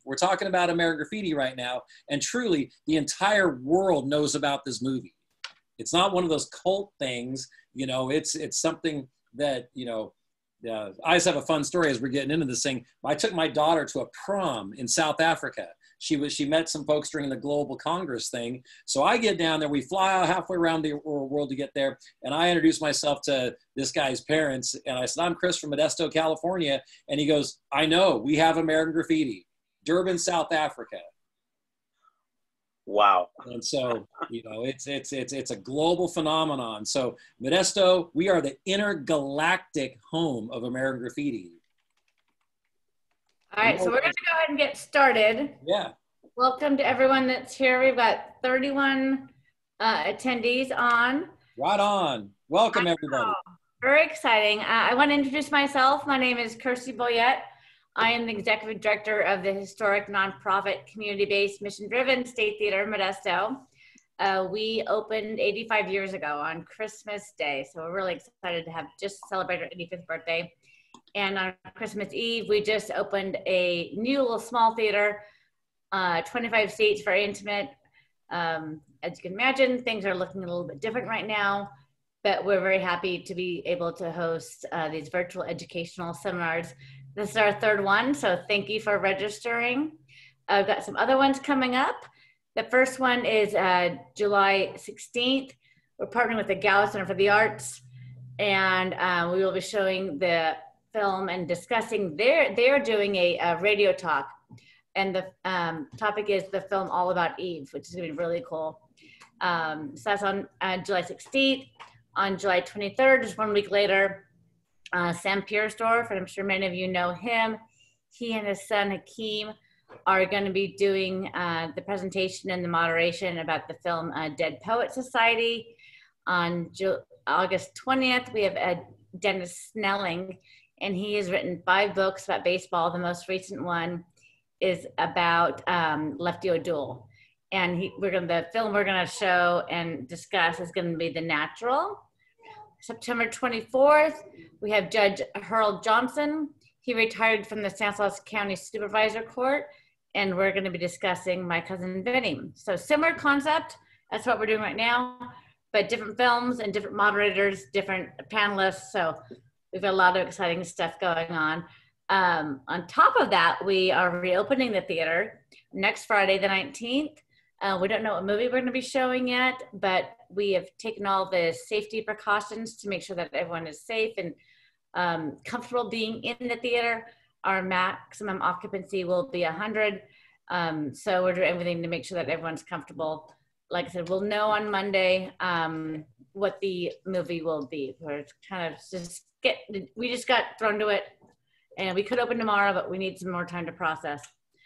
We're talking about American Graffiti right now, and truly, the entire world knows about this movie. It's not one of those cult things, you know. It's something that, you know. I just have a fun story as we're getting into this thing. I took my daughter to a prom in South Africa. She met some folks during the Global Congress thing. So I get down there, we fly out halfway around the world to get there. And I introduced myself to this guy's parents. And I said, I'm Chris from Modesto, California. And he goes, I know, we have American Graffiti, Durban, South Africa. Wow. And so, you know, it's a global phenomenon. So Modesto, we are the intergalactic home of American Graffiti. All right, so we're going to go ahead and get started. Yeah. Welcome to everyone that's here. We've got 31 attendees on. Right on. Welcome, everybody. Very exciting. I want to introduce myself. My name is Kirsty Boyette. I am the executive director of the historic nonprofit community-based mission-driven State Theater Modesto. We opened 85 years ago on Christmas Day, so we're really excited to have just celebrated our 85th birthday. And on Christmas Eve, we just opened a new little small theater, 25 seats, very intimate. As you can imagine, things are looking a little bit different right now, but we're very happy to be able to host these virtual educational seminars. This is our third one, so thank you for registering. I've got some other ones coming up. The first one is July 16th. We're partnering with the Gallo Center for the Arts, and we will be showing the film and discussing, they're doing a radio talk. And the topic is the film All About Eve, which is gonna be really cool. So that's on July 16th. On July 23rd, just 1 week later, Sam Piersdorf, and I'm sure many of you know him. He and his son Hakeem are going to be doing the presentation and the moderation about the film Dead Poet Society. On August 20th, we have Dennis Snelling, and he has written 5 books about baseball. The most recent one is about Lefty O'Doul. And the film we're going to show and discuss is going to be The Natural. September 24th, we have Judge Harold Johnson. He retired from the Stanislaus County Supervisor Court, and we're going to be discussing My Cousin Vinny. So similar concept, that's what we're doing right now, but different films and different moderators, different panelists. So we've got a lot of exciting stuff going on. On top of that, we are reopening the theater next Friday, the 19th. We don't know what movie we're going to be showing yet, but we have taken all the safety precautions to make sure that everyone is safe and comfortable being in the theater. Our maximum occupancy will be 100. So we're doing everything to make sure that everyone's comfortable. Like I said, we'll know on Monday what the movie will be. We're kind of we just got thrown to it, and we could open tomorrow, but we need some more time to process.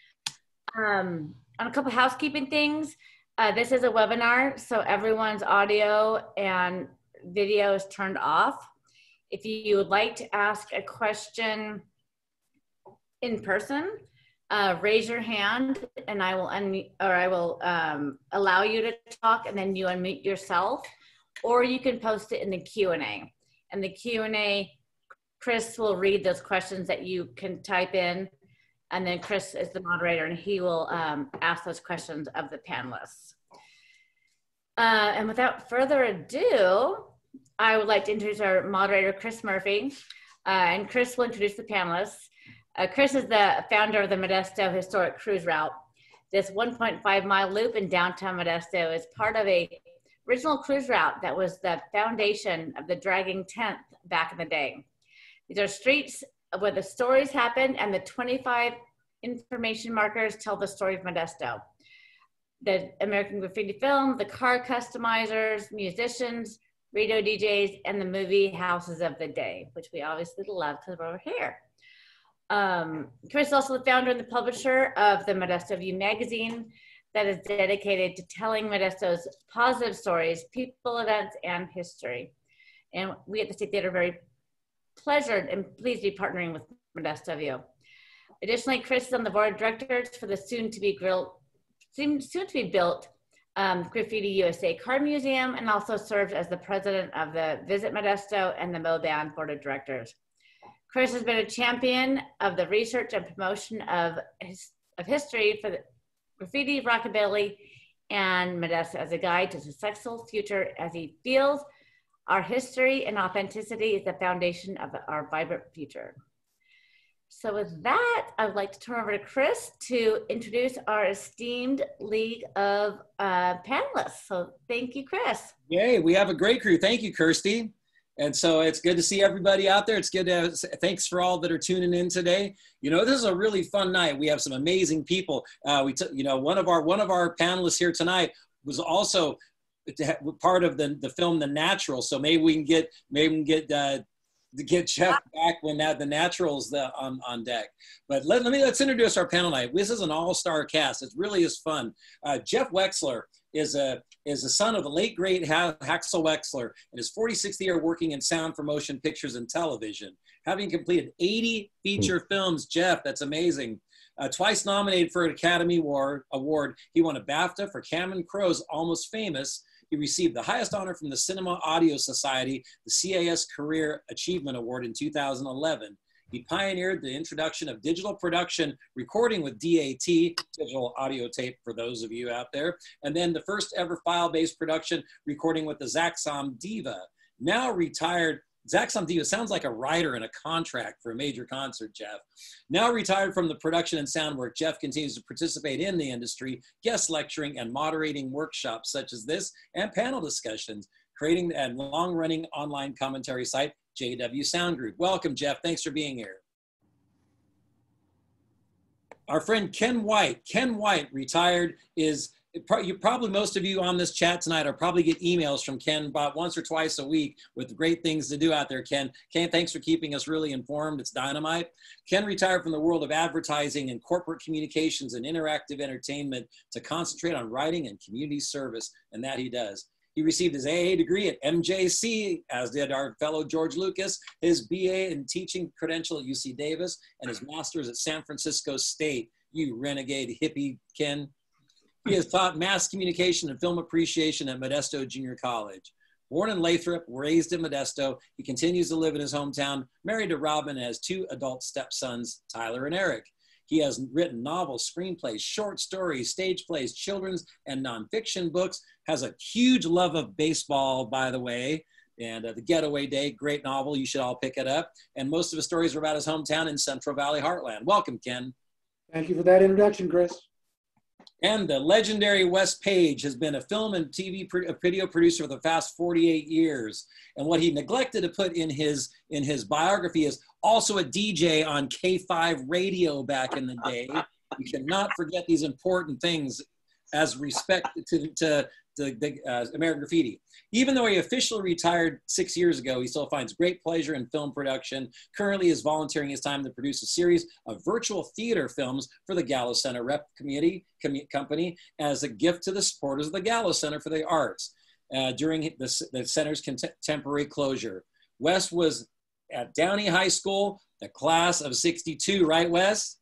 On a couple housekeeping things, this is a webinar, so everyone's audio and video is turned off. If you would like to ask a question in person, raise your hand and I will allow you to talk, and then you unmute yourself, or you can post it in the Q&A. And the Q&A, Chris will read those questions that you can type in, and then Chris is the moderator, and he will ask those questions of the panelists. And without further ado, I would like to introduce our moderator, Chris Murphy, and Chris will introduce the panelists. Chris is the founder of the Modesto Historic Cruise Route. This 1.5-mile loop in downtown Modesto is part of a original cruise route that was the foundation of the dragging tent back in the day. These are streets where the stories happened, and the 25 information markers tell the story of Modesto. The American Graffiti film, the car customizers, musicians, radio DJs, and the movie houses of the day, which we obviously love because we're over here. Chris is also the founder and the publisher of the Modesto View magazine that is dedicated to telling Modesto's positive stories, people, events, and history. And we at the State Theater are very pleasured and pleased to be partnering with Modesto View. Additionally, Chris is on the board of directors for the soon to be built Graffiti USA Car Museum, and also serves as the president of the Visit Modesto and the MoBand board of directors. Chris has been a champion of the research and promotion of of history for the graffiti, rockabilly, and Modesto as a guide to a successful future as he feels our history and authenticity is the foundation of our vibrant future. So with that, I would like to turn over to Chris to introduce our esteemed league of panelists. So thank you, Chris. Yay, we have a great crew. Thank you, Kirsty. And so it's good to see everybody out there. It's good to thanks for all that are tuning in today. You know, this is a really fun night. We have some amazing people. One of our panelists here tonight was also part of the film The Natural. So maybe we can get Jeff back when The Natural's on deck. But let's introduce our panel tonight. This is an all-star cast. It really is fun. Jeff Wexler is a son of the late great Haxel Wexler in his 46th year working in sound for motion pictures and television. Having completed 80 feature films, Jeff, that's amazing. Twice nominated for an Academy Award, he won a BAFTA for Cameron Crowe's Almost Famous. He received the highest honor from the Cinema Audio Society, the CAS Career Achievement Award in 2011. He pioneered the introduction of digital production recording with DAT, digital audio tape for those of you out there, and then the first ever file-based production recording with the Zaxxon Diva. Now retired, Zaxxon Diva sounds like a writer in a contract for a major concert, Jeff. Now retired from the production and sound work, Jeff continues to participate in the industry, guest lecturing and moderating workshops such as this and panel discussions, creating a long-running online commentary site, JW Sound Group. Welcome, Jeff. Thanks for being here. Our friend Ken White. Ken White, retired, probably most of you on this chat tonight are probably get emails from Ken about once or twice a week with great things to do out there, Ken. Ken, thanks for keeping us really informed. It's dynamite. Ken retired from the world of advertising and corporate communications and interactive entertainment to concentrate on writing and community service, and that he does. He received his AA degree at MJC, as did our fellow George Lucas, his BA in teaching credential at UC Davis, and his master's at San Francisco State. You renegade hippie, Ken. He has taught mass communication and film appreciation at Modesto Junior College. Born in Lathrop, raised in Modesto, he continues to live in his hometown, married to Robin, and has two adult stepsons, Tyler and Eric. He has written novels, screenplays, short stories, stage plays, children's and nonfiction books, has a huge love of baseball, by the way, and The Getaway Day, great novel. You should all pick it up. And most of his stories are about his hometown in Central Valley Heartland. Welcome, Ken. Thank you for that introduction, Chris. And the legendary Wes Page has been a film and TV video producer for the past 48 years. And what he neglected to put in his biography is also a DJ on K5 radio back in the day. You cannot forget these important things as respect to American Graffiti. Even though he officially retired 6 years ago, he still finds great pleasure in film production. Currently is volunteering his time to produce a series of virtual theater films for the Gallo Center Rep Company as a gift to the supporters of the Gallo Center for the Arts during the center's temporary closure. Wes was at Downey High School, the class of 62, right, Wes?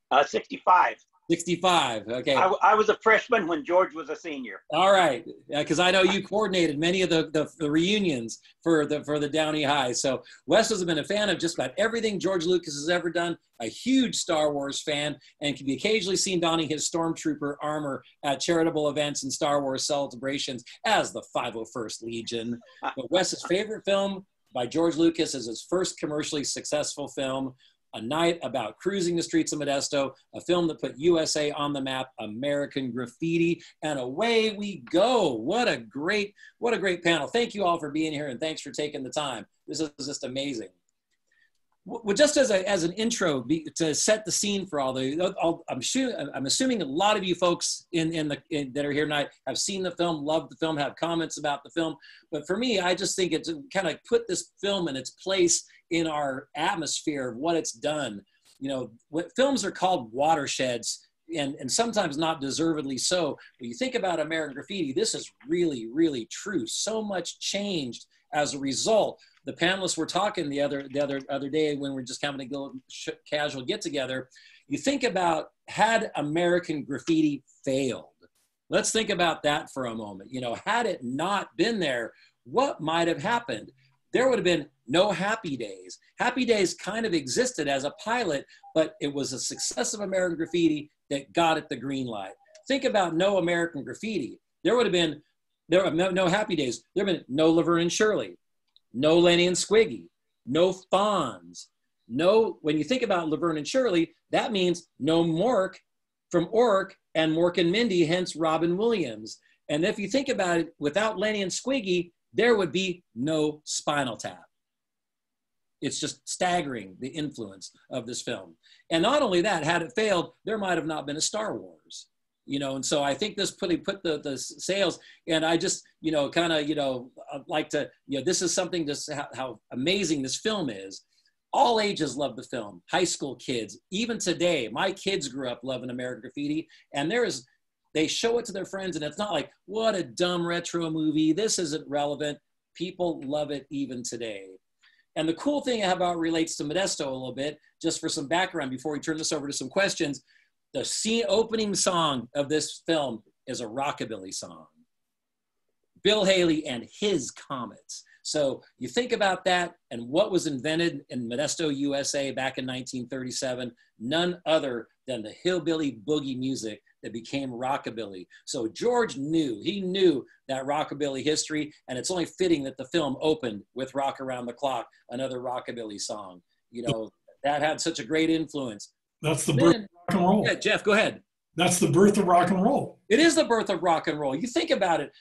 65. 65, okay. I was a freshman when George was a senior. All right, because I know you coordinated many of the reunions for the Downey High. So Wes has been a fan of just about everything George Lucas has ever done, a huge Star Wars fan, and can be occasionally seen donning his Stormtrooper armor at charitable events and Star Wars celebrations as the 501st Legion. But Wes's favorite film by George Lucas is his first commercially successful film, A Night About Cruising the Streets of Modesto, a film that put USA on the map, American Graffiti, and away we go. What a great panel. Thank you all for being here, and thanks for taking the time. This is just amazing. Well, just as an intro to set the scene for all I'm assuming a lot of you folks that are here tonight have seen the film, loved the film, have comments about the film. But for me, I just think it's kind of put this film in its place in our atmosphere of what it's done. You know, what films are called watersheds, and sometimes not deservedly so. When you think about American Graffiti, this is really, really true. So much changed as a result. The panelists were talking the other day when we're just having a little casual get together. You think about, had American Graffiti failed? Let's think about that for a moment. You know, had it not been there, what might have happened? there would have been no Happy Days. Happy Days kind of existed as a pilot, but it was a success of American Graffiti that got it the green light. Think about no American Graffiti. There would have been no Happy Days. There would have been no Laverne and Shirley, no Lenny and Squiggy, no Fonz, no, when you think about Laverne and Shirley, that means no Mork from Ork and Mork and Mindy, hence Robin Williams. And if you think about it, without Lenny and Squiggy, there would be no Spinal Tap. It's just staggering, the influence of this film. And not only that, had it failed, there might have not been a Star Wars. You know, and so I think this put the sales, and I just, you know, kind of, you know, like to, you know, this is something, just how amazing this film is. All ages love the film, high school kids, even today. My kids grew up loving American Graffiti, and they show it to their friends, and it's not like, what a dumb retro movie, this isn't relevant. People love it even today. And the cool thing about it relates to Modesto a little bit, just for some background before we turn this over to some questions, the opening song of this film is a rockabilly song. Bill Haley and his Comets. So you think about that and what was invented in Modesto, USA back in 1937, none other than the hillbilly boogie music that became rockabilly. So George knew that rockabilly history, and it's only fitting that the film opened with Rock Around the Clock, another rockabilly song. You know, that had such a great influence. That's the birth of rock and roll. Yeah, Jeff, go ahead. That's the birth of rock and roll. It is the birth of rock and roll. You think about it,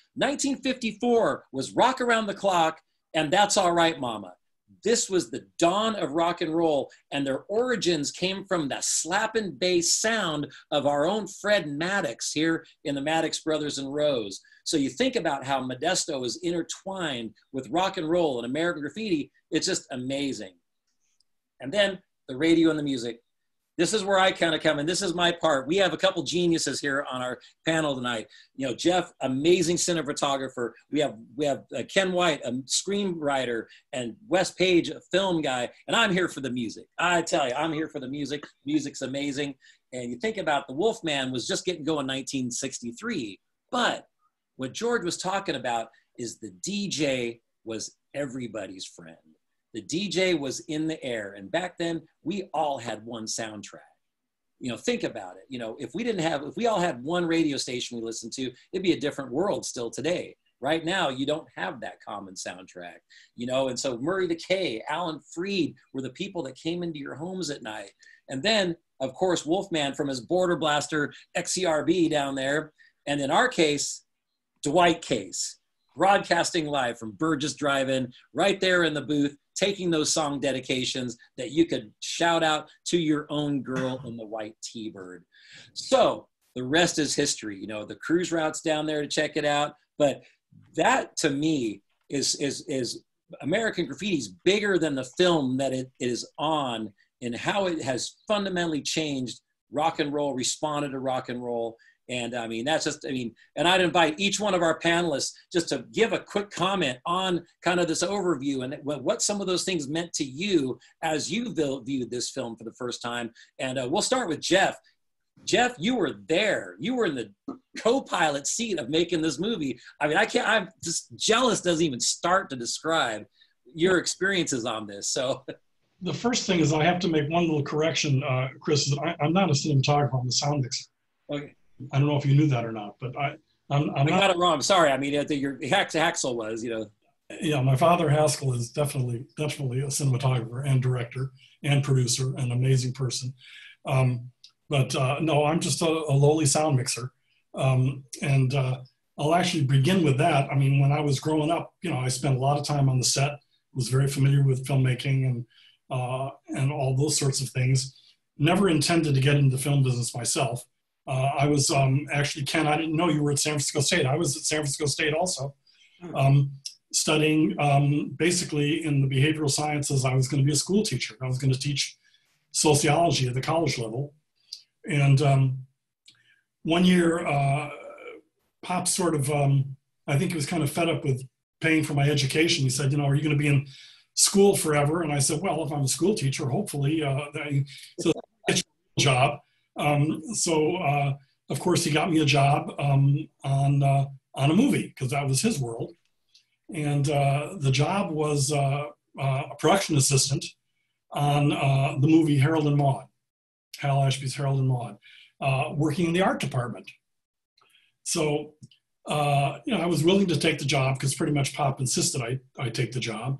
1954 was Rock Around the Clock and That's All Right, Mama. This was the dawn of rock and roll, and their origins came from the slapping bass sound of our own Fred Maddox here in the Maddox Brothers and Rose. So you think about how Modesto is intertwined with rock and roll and American Graffiti. It's just amazing. And then the radio and the music. This is where I kind of come in. This is my part. We have a couple geniuses here on our panel tonight. You know, Jeff, amazing cinematographer. We have Ken White, a screenwriter, and Wes Page, a film guy. And I'm here for the music. I tell you, I'm here for the music. Music's amazing. And you think about the Wolfman was just getting going in 1963. But what George was talking about is the DJ was everybody's friend. The DJ was in the air. And back then, we all had one soundtrack. You know, think about it. You know, if we all had one radio station we listened to, it'd be a different world still today. Right now, you don't have that common soundtrack. You know, and so Murray the K, Alan Freed were the people that came into your homes at night. And then, of course, Wolfman from his Border Blaster XCRB down there. And in our case, Dwight Case, broadcasting live from Burgess Drive-In, right there in the booth, taking those song dedications that you could shout out to your own girl in the white T-Bird. So the rest is history. You know, the cruise routes down there to check it out. But that to me is American Graffiti's bigger than the film that it is on, and how it has fundamentally changed rock and roll, responded to rock and roll. And I mean, that's just, I mean, and I'd invite each one of our panelists just to give a quick comment on kind of this overview and what some of those things meant to you as you viewed this film for the first time. And we'll start with Jeff. Jeff, you were there. You were in the co-pilot seat of making this movie. I mean, I'm just jealous, doesn't even start to describe your experiences on this. So the first thing is I have to make one little correction, Chris. I'm not a cinematographer, I'm a sound mixer. Okay. I don't know if you knew that or not, but I got it wrong. Sorry. I mean, your Haxel was, you know. Yeah, my father Haskell is definitely a cinematographer and director and producer, an amazing person. But no, I'm just a lowly sound mixer. And I'll actually begin with that. I mean, when I was growing up, you know, I spent a lot of time on the set, was very familiar with filmmaking and all those sorts of things. Never intended to get into the film business myself. I was actually, Ken, I didn't know you were at San Francisco State. I was at San Francisco State also, studying basically in the behavioral sciences. I was going to be a school teacher. I was going to teach sociology at the college level. And one year, Pop sort of, I think he was kind of fed up with paying for my education. He said, you know, are you going to be in school forever? And I said, well, if I'm a school teacher, hopefully, so it's a job. Of course, he got me a job on a movie because that was his world. And the job was a production assistant on the movie Harold and Maude, Hal Ashby's Harold and Maude, working in the art department. So, I was willing to take the job because pretty much Pop insisted I take the job.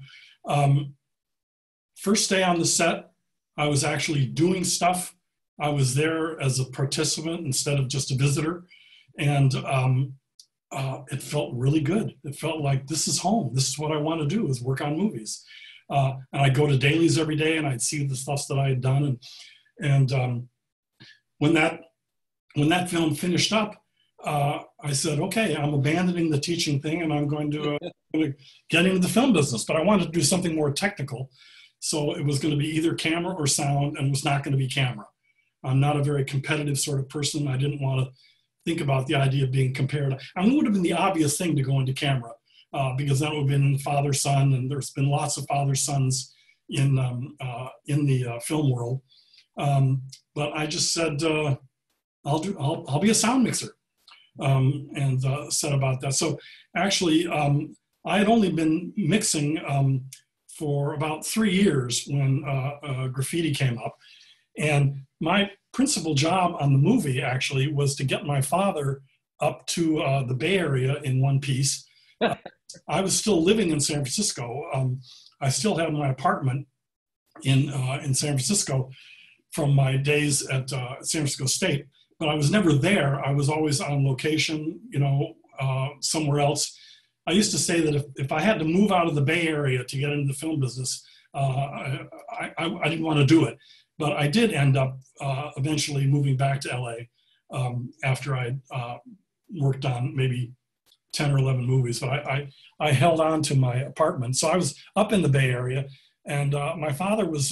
First day on the set, I was actually doing stuff. I was there as a participant instead of just a visitor. And it felt really good. It felt like this is home. This is what I want to do, is work on movies. And I'd go to dailies every day and I'd see the stuff that I had done. And when that film finished up, I said, okay, I'm abandoning the teaching thing and I'm going to get into the film business. But I wanted to do something more technical. So it was going to be either camera or sound, and was not going to be camera. I'm not a very competitive sort of person. I didn't want to think about the idea of being compared. I mean, it would have been the obvious thing to go into camera because that would have been father-son, and there's been lots of father-sons in the film world. But I just said, I'll be a sound mixer, and said about that. So actually, I had only been mixing for about 3 years when graffiti came up. And my principal job on the movie actually was to get my father up to the Bay Area in one piece. I was still living in San Francisco. I still had my apartment in San Francisco from my days at San Francisco State, but I was never there. I was always on location, somewhere else. I used to say that if I had to move out of the Bay Area to get into the film business, I didn't want to do it. But I did end up eventually moving back to LA after I worked on maybe 10 or 11 movies. But I held on to my apartment. So I was up in the Bay Area, and my father was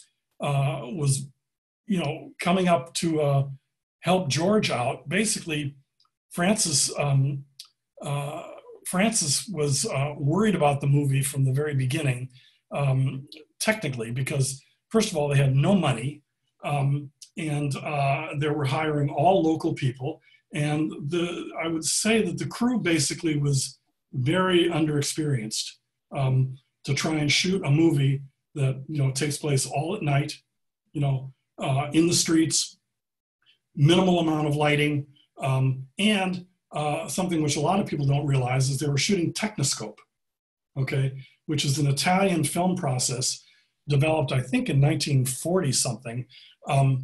coming up to help George out. Basically, Francis was worried about the movie from the very beginning, technically, because first of all, they had no money, and they were hiring all local people. And I would say that the crew basically was very underexperienced to try and shoot a movie that takes place all at night, in the streets, minimal amount of lighting, and something which a lot of people don't realize is they were shooting Technoscope, okay, which is an Italian film process developed, I think, in 1940 something. And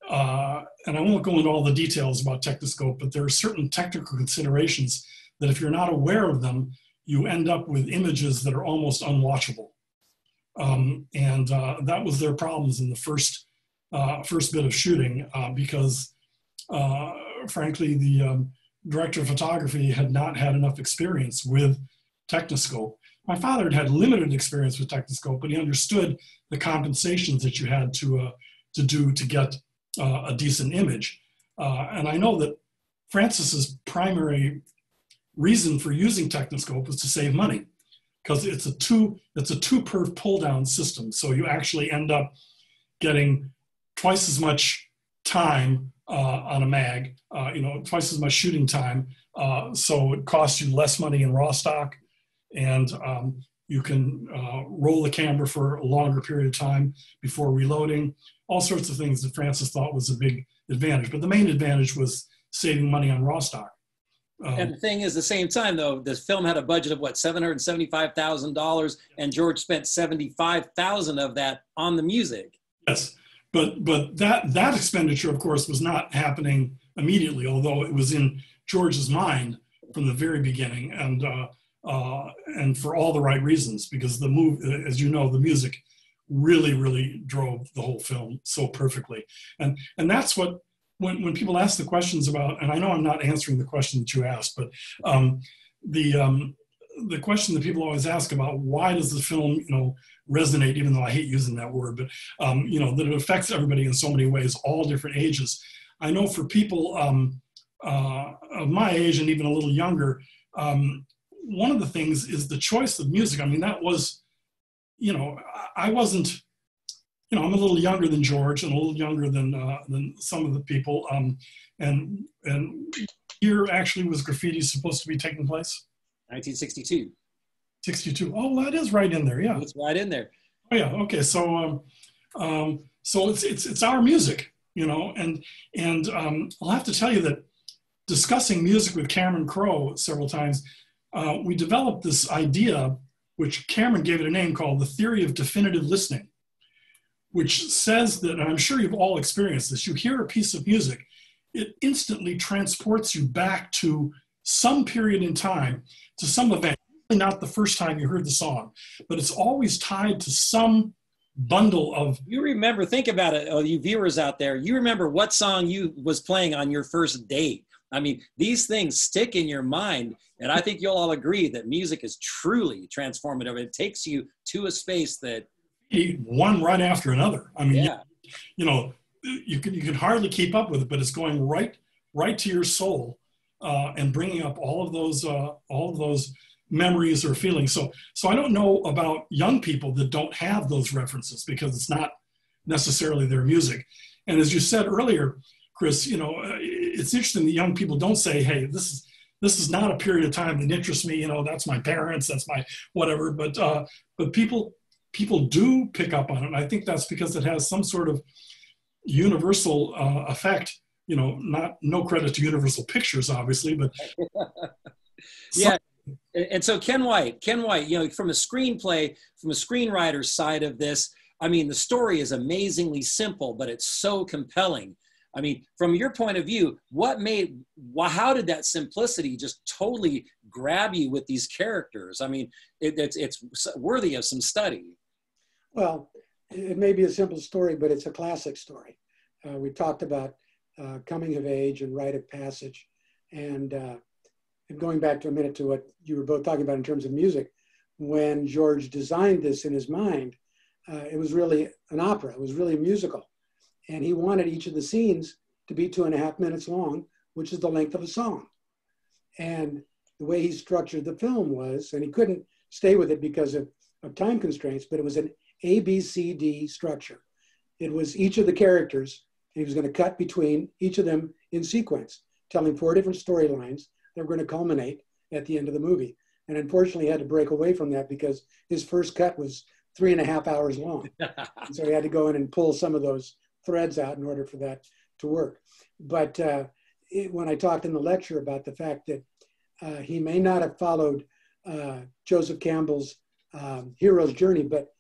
I won't go into all the details about Technoscope, but there are certain technical considerations that if you're not aware of them, you end up with images that are almost unwatchable. And that was their problems in the first bit of shooting because, frankly, the director of photography had not had enough experience with Technoscope. My father had had limited experience with Technoscope, but he understood the compensations that you had to do to get a decent image. And I know that Francis's primary reason for using Technoscope was to save money, because it's a two perf pull down system. So you actually end up getting twice as much time on a mag, twice as much shooting time. So it costs you less money in raw stock, and you can roll the camera for a longer period of time before reloading. All sorts of things that Francis thought was a big advantage. But the main advantage was saving money on raw stock. And the thing is, the same time, though, this film had a budget of, what, $775,000, and George spent $75,000 of that on the music. Yes, but that expenditure, of course, was not happening immediately, although it was in George's mind from the very beginning, and for all the right reasons, because the movie, as you know, the music really, really drove the whole film so perfectly. And that's what, when people ask the questions about, and I know I'm not answering the question that you asked, but the question that people always ask about why does the film, resonate, even though I hate using that word, but that it affects everybody in so many ways, all different ages. I know for people of my age and even a little younger, one of the things is the choice of music. I mean, that was, I wasn't, I'm a little younger than George and a little younger than some of the people. And here actually was graffiti supposed to be taking place? 1962. 62. Oh, that is right in there. Yeah. It's right in there. Oh, yeah. Okay. So, so it's our music, you know, and I'll have to tell you that discussing music with Cameron Crowe several times, we developed this idea, which Cameron gave it a name called the theory of definitive listening, which says that, and I'm sure you've all experienced this, you hear a piece of music, it instantly transports you back to some period in time, to some event. Not the first time you heard the song, but it's always tied to some bundle of. You remember, think about it, oh, you viewers out there, you remember what song you was playing on your first date. I mean, these things stick in your mind, and I think you'll all agree that music is truly transformative. It takes you to a space that. One right after another. I mean, yeah. you know, you can hardly keep up with it, but it's going right to your soul, and bringing up all of those memories or feelings. So I don't know about young people that don't have those references because it's not necessarily their music. And as you said earlier, Chris, you know, it's interesting that young people don't say, hey, this is not a period of time that interests me. You know, that's my parents, that's my whatever. But people do pick up on it. And I think that's because it has some sort of universal effect. You know, no credit to Universal Pictures, obviously, but yeah. And so Ken White, you know, from a screenplay, from a screenwriter's side of this, I mean, the story is amazingly simple, but it's so compelling. I mean, from your point of view, how did that simplicity just totally grab you with these characters? I mean, it's worthy of some study. Well, it may be a simple story, but it's a classic story. We talked about coming of age and rite of passage, and going back to a minute to what you were both talking about in terms of music, when George designed this in his mind, it was really an opera. It was really a musical. And he wanted each of the scenes to be 2.5 minutes long, which is the length of a song. And the way he structured the film was, and he couldn't stay with it because of time constraints, but it was an ABCD structure. It was each of the characters, and he was going to cut between each of them in sequence, telling 4 different storylines that were going to culminate at the end of the movie. And unfortunately, he had to break away from that because his first cut was 3.5 hours long. And so he had to go in and pull some of those threads out in order for that to work. But when I talked in the lecture about the fact that he may not have followed Joseph Campbell's hero's journey, but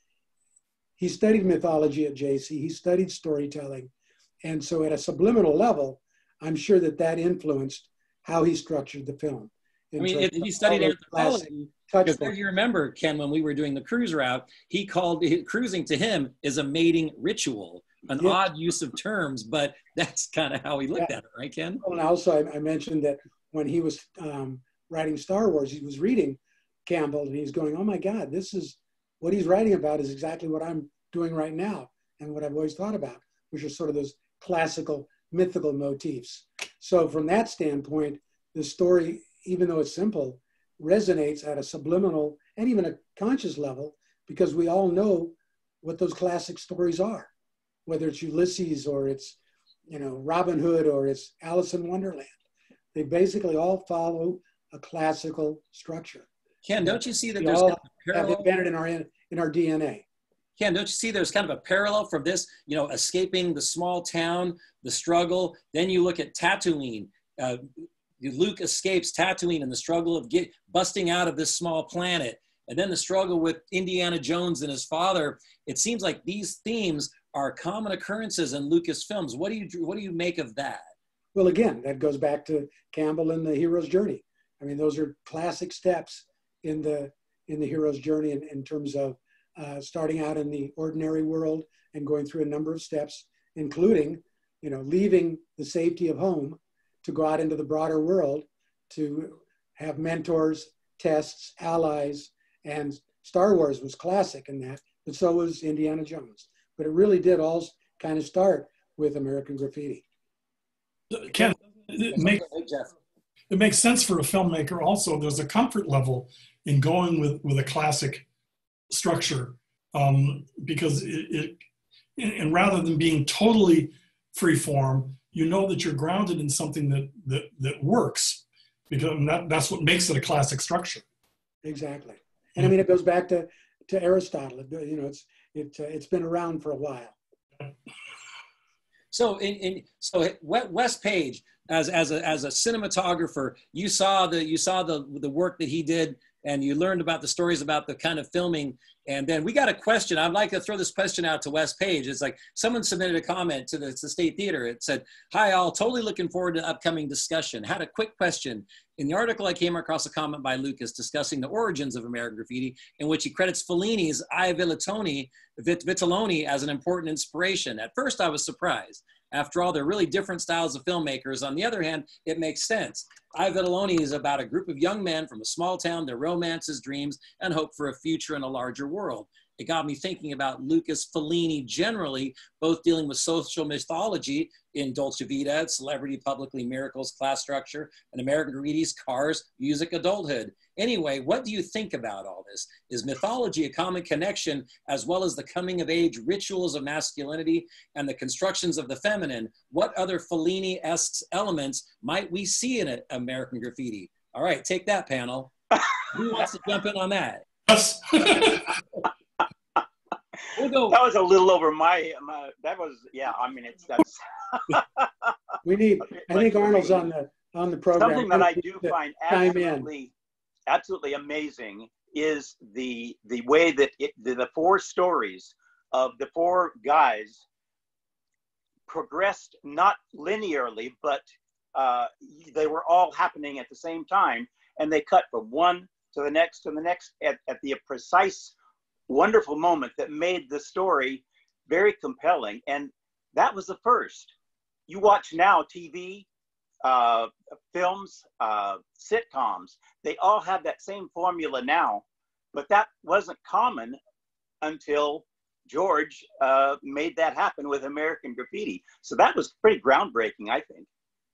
he studied mythology at JC, he studied storytelling. And so at a subliminal level, I'm sure that influenced how he structured the film. I mean, he studied anthropology. Because if you remember, Ken, when we were doing the cruise route, he called cruising to him is a mating ritual, an odd use of terms, but that's kind of how he looked at it, right, Ken? Well, and also I mentioned that when he was writing Star Wars, he was reading Campbell and he's going, oh my God, this is what he's writing about is exactly what I'm doing right now and what I've always thought about, which are sort of those classical mythical motifs. So from that standpoint, the story, even though it's simple, resonates at a subliminal and even a conscious level because we all know what those classic stories are, whether it's Ulysses or it's, you know, Robin Hood or it's Alice in Wonderland. They basically all follow a classical structure. Ken, don't you see that we there's all kind of a parallel? have embedded in our DNA. Ken, don't you see there's kind of a parallel from this, you know, escaping the small town, the struggle. Then you look at Tatooine. Luke escapes Tatooine and the struggle of busting out of this small planet. And then the struggle with Indiana Jones and his father. It seems like these themes are common occurrences in Lucas films. What do you make of that? Well, again, that goes back to Campbell and the hero's journey. I mean, those are classic steps in the hero's journey in terms of starting out in the ordinary world and going through a number of steps, including, you know, leaving the safety of home to go out into the broader world, to have mentors, tests, allies, and Star Wars was classic in that, but so was Indiana Jones. But it really did all kind of start with American Graffiti. Ken, it makes sense for a filmmaker also. There's a comfort level in going with a classic structure because and rather than being totally free form, you know that you're grounded in something that works because that's what makes it a classic structure. Exactly. And I mean, it goes back to Aristotle. You know, it's been around for a while. So so Wes Page, as a cinematographer, you saw the work that he did, and you learned about the stories about the kind of filming. And then we got a question. I'd like to throw this question out to Wes Page. It's like someone submitted a comment to the State Theater. It said, "Hi all, totally looking forward to upcoming discussion. Had a quick question. In the article, I came across a comment by Lucas discussing the origins of American Graffiti, in which he credits Fellini's I, Vitelloni as an important inspiration. At first, I was surprised. After all, they're really different styles of filmmakers. On the other hand, it makes sense. I, Vitelloni is about a group of young men from a small town, their romances, dreams, and hope for a future in a larger world. It got me thinking about Lucas Fellini generally, both dealing with social mythology in Dolce Vita, celebrity, publicly, miracles, class structure, and American Graffiti's cars, music, adulthood. Anyway, what do you think about all this? Is mythology a common connection, as well as the coming of age rituals of masculinity and the constructions of the feminine? What other Fellini-esque elements might we see in American Graffiti? All right, take that, panel. Who wants to jump in on that? Yes. We'll go. That was a little over my that was, yeah, I mean, that's. We need, I think Arnold's on the program. Something that I do find absolutely amazing is the way that the four stories of the four guys progressed, not linearly, but they were all happening at the same time, and they cut from one to the next at the precise, wonderful moment that made the story very compelling. And that was the first. You watch now TV, films, sitcoms, they all have that same formula now, but that wasn't common until George made that happen with American Graffiti. So that was pretty groundbreaking, I think.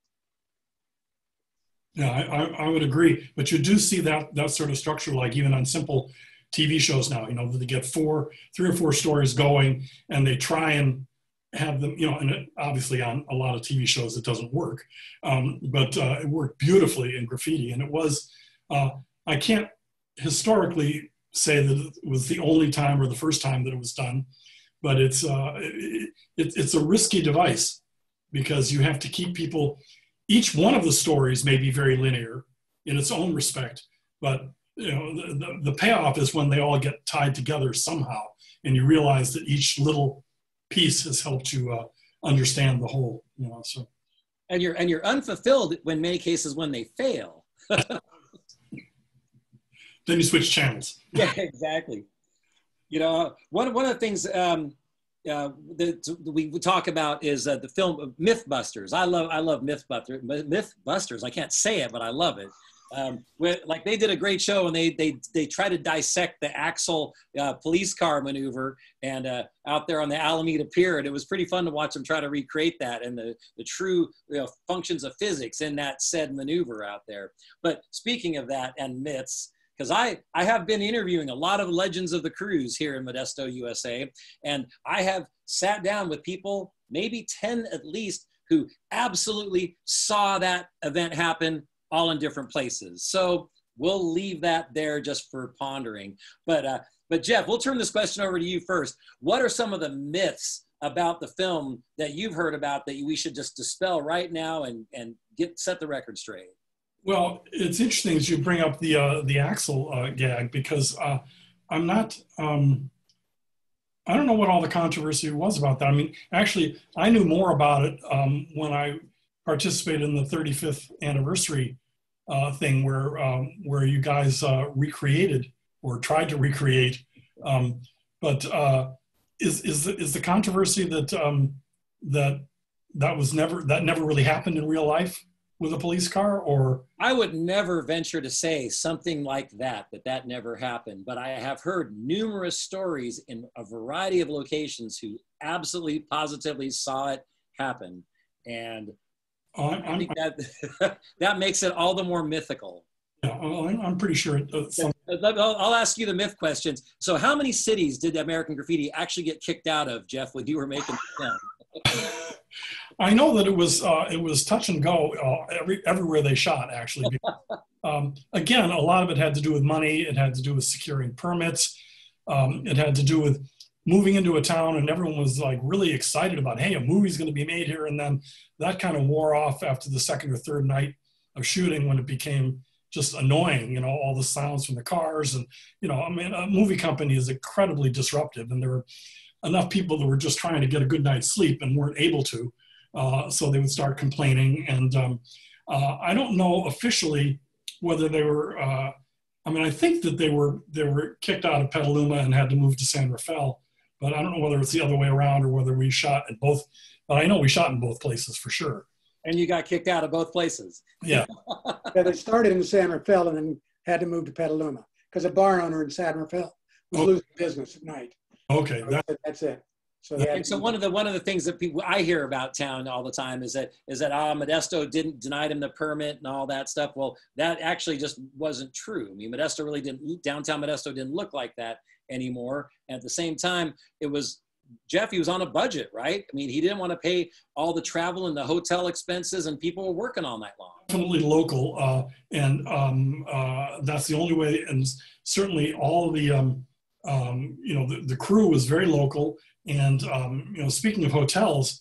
Yeah, I would agree. But you do see that sort of structure, like even on simple TV shows now, you know, they get 3 or 4 stories going, and they try and have them, you know, and obviously on a lot of TV shows it doesn't work, but it worked beautifully in Graffiti. And it was, I can't historically say that it was the only time or the first time that it was done, but it's a risky device, because you have to keep people, each one of the stories may be very linear in its own respect, but you know, the payoff is when they all get tied together somehow, and you realize that each little piece has helped you understand the whole. You know, so. And you're unfulfilled in many cases when they fail. Then you switch channels. Yeah, exactly. You know, one of the things that we talk about is the film Mythbusters. I love Mythbusters. I can't say it, but I love it. Like they did a great show, and they try to dissect the Axel police car maneuver and out there on the Alameda Pier, and it was pretty fun to watch them try to recreate that and the true functions of physics in that said maneuver out there. But speaking of that and myths, because I have been interviewing a lot of legends of the cruise here in Modesto, USA, and I have sat down with people, maybe 10 at least, who absolutely saw that event happen, all in different places. So we'll leave that there just for pondering. But Jeff, we'll turn this question over to you first. What are some of the myths about the film that you've heard about that we should just dispel right now and set the record straight? Well, it's interesting as you bring up the Axel gag, because I'm not, I don't know what all the controversy was about that. I mean, actually, I knew more about it when I participated in the 35th anniversary thing where you guys recreated or tried to recreate. But is the controversy that never really happened in real life with a police car? Or I would never venture to say something like that never happened, but I have heard numerous stories in a variety of locations who absolutely positively saw it happen. And I think that makes it all the more mythical. Yeah, I'm pretty sure. I'll ask you the myth questions. So how many cities did American Graffiti actually get kicked out of, Jeff, when you were making the film? I know that it was touch and go everywhere they shot, actually. Again, a lot of it had to do with money. It had to do with securing permits. It had to do with moving into a town, and everyone was like really excited about, hey, a movie's going to be made here. And then that kind of wore off after the second or third night of shooting, when it became just annoying, you know, all the sounds from the cars. And, you know, I mean, a movie company is incredibly disruptive, and there were enough people that were just trying to get a good night's sleep and weren't able to. So they would start complaining. And I don't know officially whether they were, I mean, I think that they were kicked out of Petaluma and had to move to San Rafael, but I don't know whether it's the other way around or whether we shot in both, but I know we shot in both places for sure. And you got kicked out of both places. Yeah. Yeah, they started in San Rafael and then had to move to Petaluma because a bar owner in San Rafael was losing business at night. Okay. So that's it. So, and so one of the things that people I hear about town all the time is that Modesto didn't deny him the permit and all that stuff. Well, that actually just wasn't true. I mean, downtown Modesto didn't look like that anymore. And at the same time, Jeff, he was on a budget, right? I mean, he didn't want to pay all the travel and the hotel expenses, and people were working all night long. Definitely local, and that's the only way. And certainly all the, you know, the crew was very local. And, you know, speaking of hotels,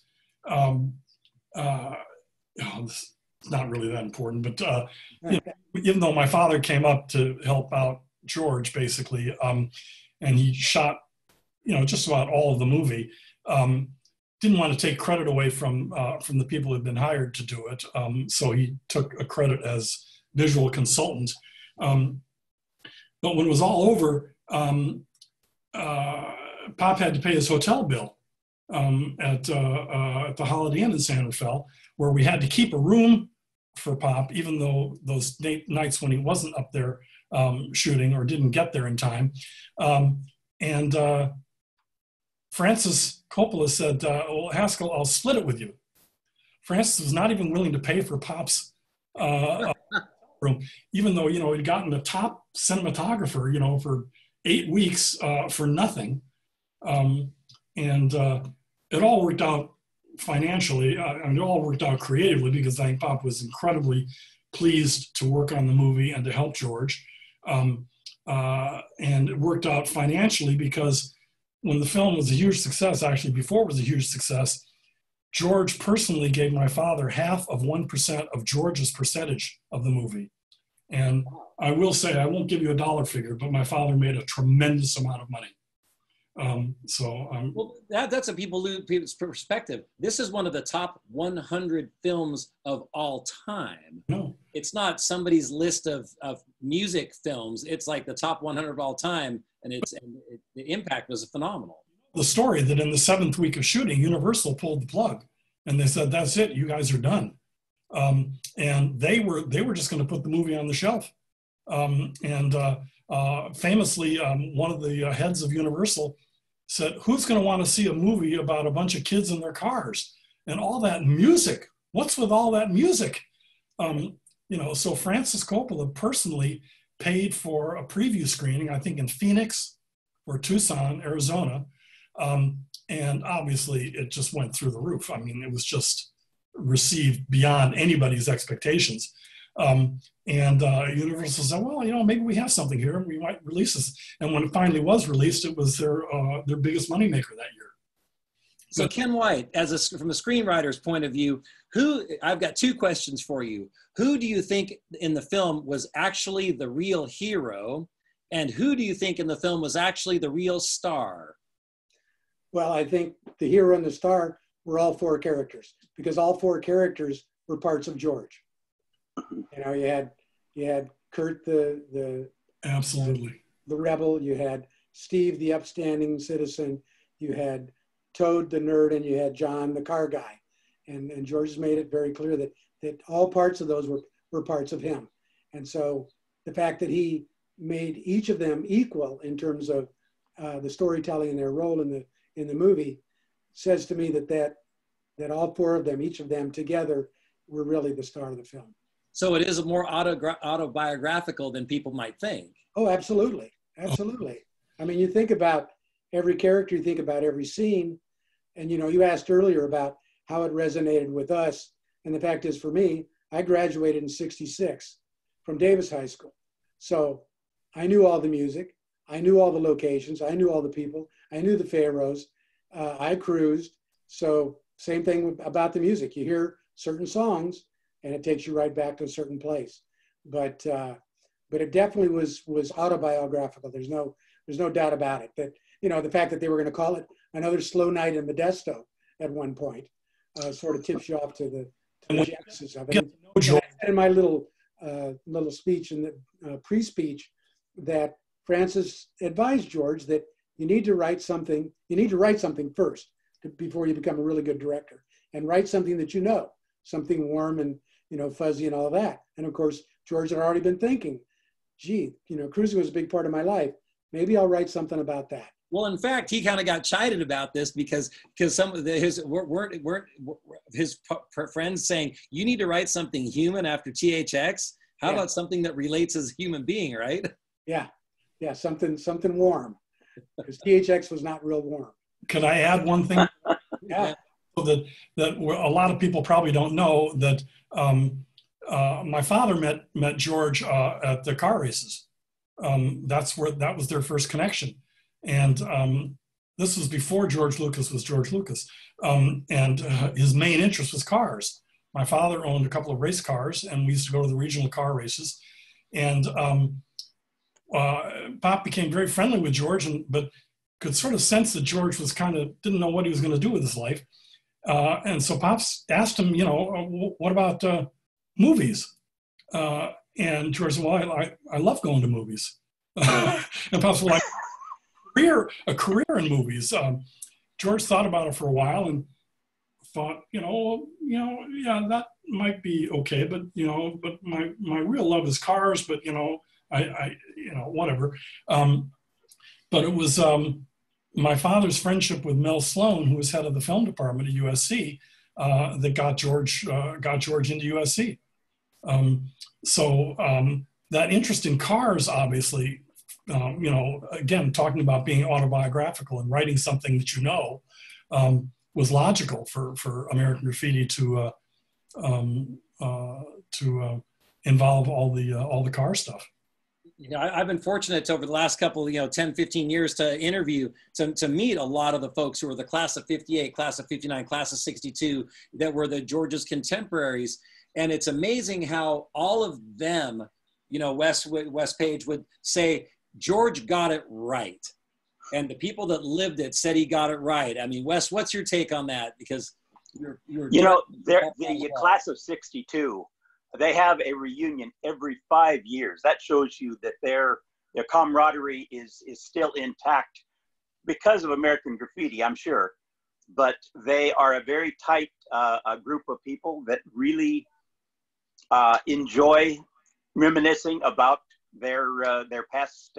it's not really that important, but you know, even though my father came up to help out George, basically, and he shot, you know, just about all of the movie, didn't want to take credit away from the people who had been hired to do it. So he took a credit as visual consultant. But when it was all over, Pop had to pay his hotel bill at the Holiday Inn in San Rafael, where we had to keep a room for Pop, even though those nights when he wasn't up there shooting or didn't get there in time. And Francis Coppola said, well, Haskell, I'll split it with you. Francis was not even willing to pay for Pop's room, even though, you know, he'd gotten a top cinematographer, you know, for 8 weeks for nothing. And it all worked out financially, and it all worked out creatively, because I think Pop was incredibly pleased to work on the movie and to help George. And it worked out financially because when the film was a huge success, actually before it was a huge success, George personally gave my father 0.5% of George's percentage of the movie. And I will say, I won't give you a dollar figure, but my father made a tremendous amount of money. Well, that's a people's perspective. This is one of the top 100 films of all time. No. It's not somebody's list of music films. It's like the top 100 of all time, and the impact was phenomenal. The story that in the 7th week of shooting, Universal pulled the plug, and they said, "That's it, you guys are done." And they were just going to put the movie on the shelf. Famously, one of the heads of Universal said, "Who's going to want to see a movie about a bunch of kids in their cars and all that music? What's with all that music?" You know, so Francis Coppola personally paid for a preview screening, I think in Phoenix or Tucson, Arizona. And obviously it just went through the roof. I mean, it was just received beyond anybody's expectations. Universal said, "Well, you know, maybe we have something here and we might release this." And when it finally was released, it was their biggest moneymaker that year. So Ken White, from a screenwriter's point of view, I've got 2 questions for you. Who do you think in the film was actually the real hero? And who do you think in the film was actually the real star? Well, I think the hero and the star were all 4 characters, because all 4 characters were parts of George. You know, you had Kurt, the absolutely the rebel. You had Steve, the upstanding citizen. You had Toad, the nerd, and you had John, the car guy. And George has made it very clear that all parts of those were parts of him. And so the fact that he made each of them equal in terms of the storytelling and their role in the movie says to me that all 4 of them, each of them together, were really the star of the film. So it is more autobiographical than people might think. Oh, absolutely. Absolutely. I mean, you think about every character, you think about every scene. And, you know, you asked earlier about how it resonated with us. And the fact is, for me, I graduated in '66. from Davis High School. So I knew all the music. I knew all the locations. I knew all the people. I knew the pharaohs. I cruised. So same thing about the music. You hear certain songs and it takes you right back to a certain place. But it definitely was autobiographical. There's no doubt about it. That, you know, the fact that they were going to call it Another Slow Night in Modesto at one point sort of tips you off to the genesis of it. In my little speech in the pre-speech, that Francis advised George that you need to write something. You need to write something first before you become a really good director, and write something that you know, something warm and, you know, fuzzy and all that. And of course, George had already been thinking, gee, you know, cruising was a big part of my life. Maybe I'll write something about that. Well, in fact, he kind of got chided about this because some of his friends saying, you need to write something human after THX. How about something that relates as a human being, right? Yeah, something warm, because THX was not real warm. Could I add one thing? Yeah. So that a lot of people probably don't know that my father met George at the car races. That was their first connection. And this was before George Lucas was George Lucas. And his main interest was cars. My father owned a couple of race cars, and we used to go to the regional car races. And Pop became very friendly with George, but could sort of sense that George was didn't know what he was going to do with his life. And so Pops asked him, you know, what about movies? And George said, well, I love going to movies. And Pops was like, a career in movies. George thought about it for a while and thought, yeah, that might be okay, but my real love is cars, but I whatever. But it was my father's friendship with Mel Sloan, who was head of the film department at USC, that got George into USC. So that interest in cars, obviously, again, talking about being autobiographical and writing something that was logical for American Graffiti to involve all the car stuff. I've been fortunate over the last couple, 10, 15 years to interview, to meet a lot of the folks who were the class of 58, class of 59, class of 62, that were the George's contemporaries. And it's amazing how all of them, Wes Page would say, George got it right. And the people that lived it said he got it right. I mean, Wes, what's your take on that? Because the class of 62, they have a reunion every 5 years. That shows you that their camaraderie is still intact because of American Graffiti, I'm sure. But they are a very tight group of people that really enjoy reminiscing about their past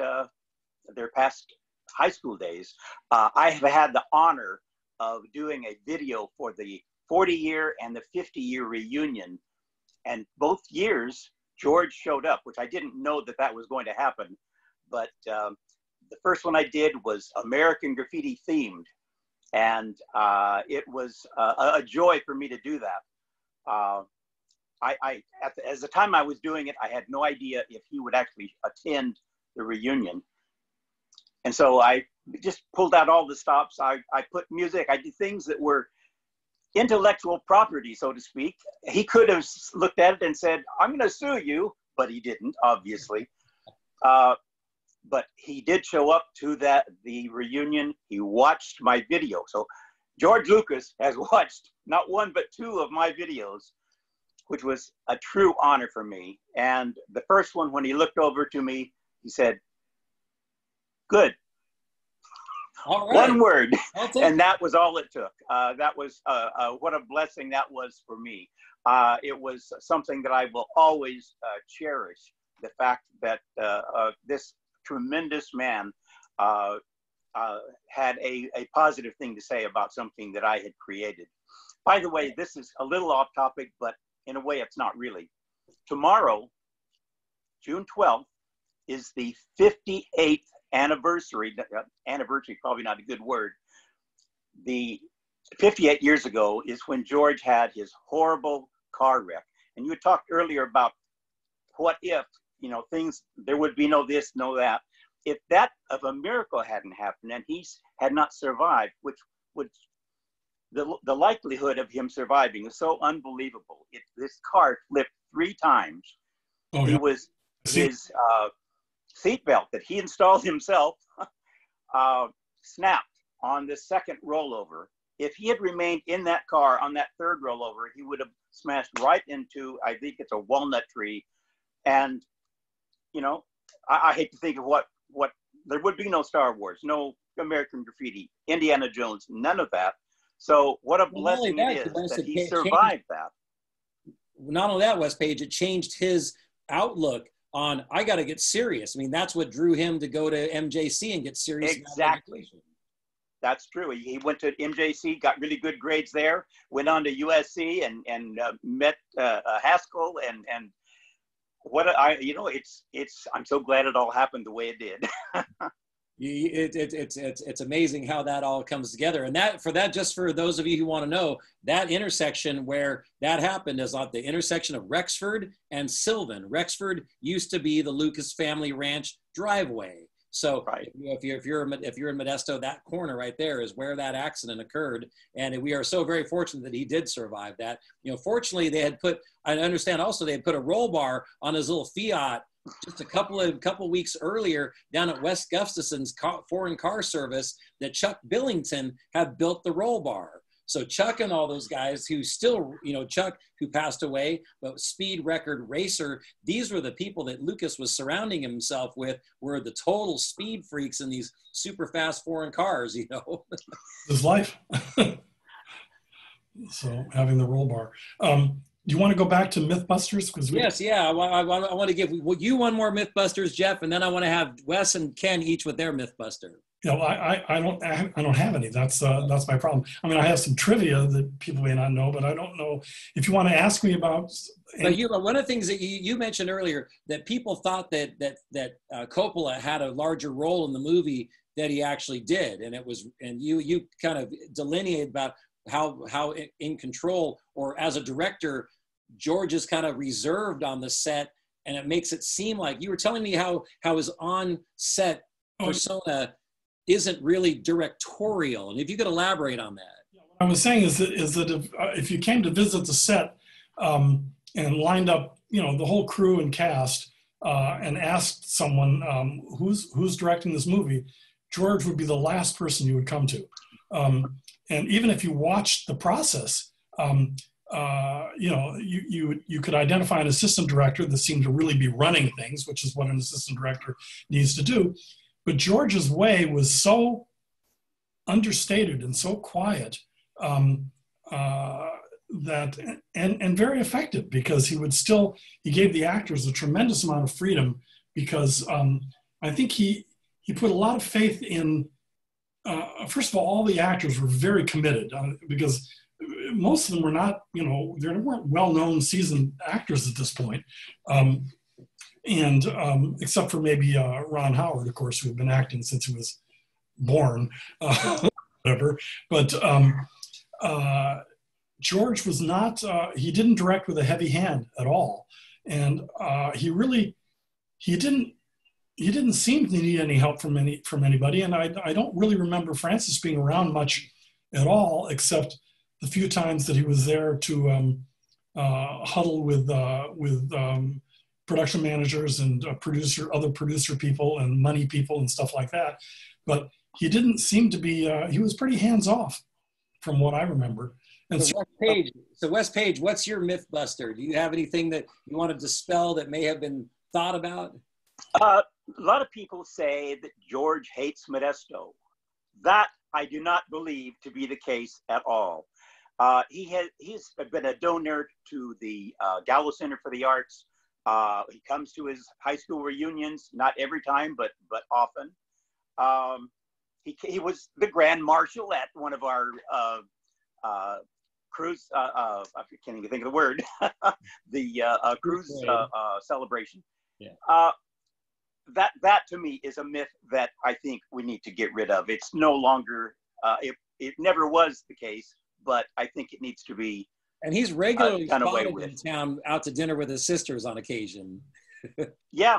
high school days. I have had the honor of doing a video for the 40-year and the 50-year reunion. And both years, George showed up, which I didn't know that was going to happen. But the first one I did was American Graffiti themed. And it was a joy for me to do that. As the time I was doing it, I had no idea if he would actually attend the reunion. And so I just pulled out all the stops. I put music, I did things that were intellectual property, so to speak. He could have looked at it and said, I'm going to sue you, but he didn't, obviously. But he did show up to the reunion. He watched my video. So George Lucas has watched not one, but two of my videos, which was a true honor for me. And the first one, when he looked over to me, he said, good. All right. One word. And that was all it took. That was what a blessing that was for me. It was something that I will always cherish, the fact that this tremendous man had a positive thing to say about something that I had created. By the way, this is a little off topic, but in a way it's not really. Tomorrow, June 12th, is the 58th anniversary, probably not a good word. The 58 years ago is when George had his horrible car wreck. And you talked earlier about what if, you know, things, there would be no this, no that. If that of a miracle hadn't happened and he had not survived, which would, the likelihood of him surviving is so unbelievable. This car flipped 3 times. Oh, He yeah. was, his seatbelt that he installed himself snapped on the second rollover. If he had remained in that car on that third rollover, he would have smashed right into, I think it's a walnut tree. And, you know, I hate to think of what there would be no Star Wars, no American Graffiti, Indiana Jones, none of that. So what a blessing it is that he survived that. Not only that, Wes Page, it changed his outlook on, I got to get serious. I mean, that's what drew him to go to MJC and get serious. Exactly. That's true. He went to MJC, got really good grades there, went on to USC and met Haskell and what I'm so glad it all happened the way it did. It's amazing how that all comes together. And just for those of you who want to know, that intersection where that happened is at the intersection of Rexford and Sylvan. Rexford used to be the Lucas family ranch driveway. So right. if you're in Modesto, that corner right there is where that accident occurred. And we are so very fortunate that he did survive that. You know, fortunately they had I understand also they had put a roll bar on his little Fiat just a couple weeks earlier down at West Gustafson's foreign car service that Chuck Billington had built the roll bar. So Chuck and all those guys who still, you know, Chuck who passed away, but speed record racer, these were the people that Lucas was surrounding himself with, were the total speed freaks in these super fast foreign cars, you know. His life. So having the roll bar. Do you want to go back to Mythbusters? Yes, yeah. I want to give you one more Mythbusters, Jeff, and then I want to have Wes and Ken each with their Mythbuster. You know, I don't have any. That's my problem. I mean, I have some trivia that people may not know, but I don't know if you want to ask me about. But one of the things that you mentioned earlier, that people thought that Coppola had a larger role in the movie that he actually did, and you kind of delineated about how in control or as a director, George is kind of reserved on the set, and it makes it seem like you were telling me how his on-set persona isn't really directorial, and if you could elaborate on that. What I was saying is that if you came to visit the set and lined up, you know, the whole crew and cast and asked someone who's directing this movie, George would be the last person you would come to. And even if you watched the process, you know, you could identify an assistant director that seemed to really be running things, which is what an assistant director needs to do. But George's way was so understated and so quiet that and very effective, because he gave the actors a tremendous amount of freedom, because I think he put a lot of faith in. First of all the actors were very committed because most of them were not, you know, they weren't well-known seasoned actors at this point. Except for maybe Ron Howard, of course, who had been acting since he was born, whatever. But George was not, he didn't direct with a heavy hand at all. And he didn't seem to need any help from anybody. And I don't really remember Francis being around much at all, except the few times that he was there to huddle with production managers and other producer people and money people and stuff like that. But he didn't seem to be, he was pretty hands off from what I remember. And so Wes Page, what's your Mythbuster? Do you have anything that you want to dispel that may have been thought about? A lot of people say that George hates Modesto. That I do not believe to be the case at all. He's been a donor to the Gallo Center for the Arts. He comes to his high school reunions, not every time, but often. He was the grand marshal at one of our cruise, I can't even think of the word, the cruise celebration. Yeah. That to me is a myth that I think we need to get rid of. It's no longer, it never was the case, but I think it needs to be. And he's regularly spotted in town out to dinner with his sisters on occasion. Yeah.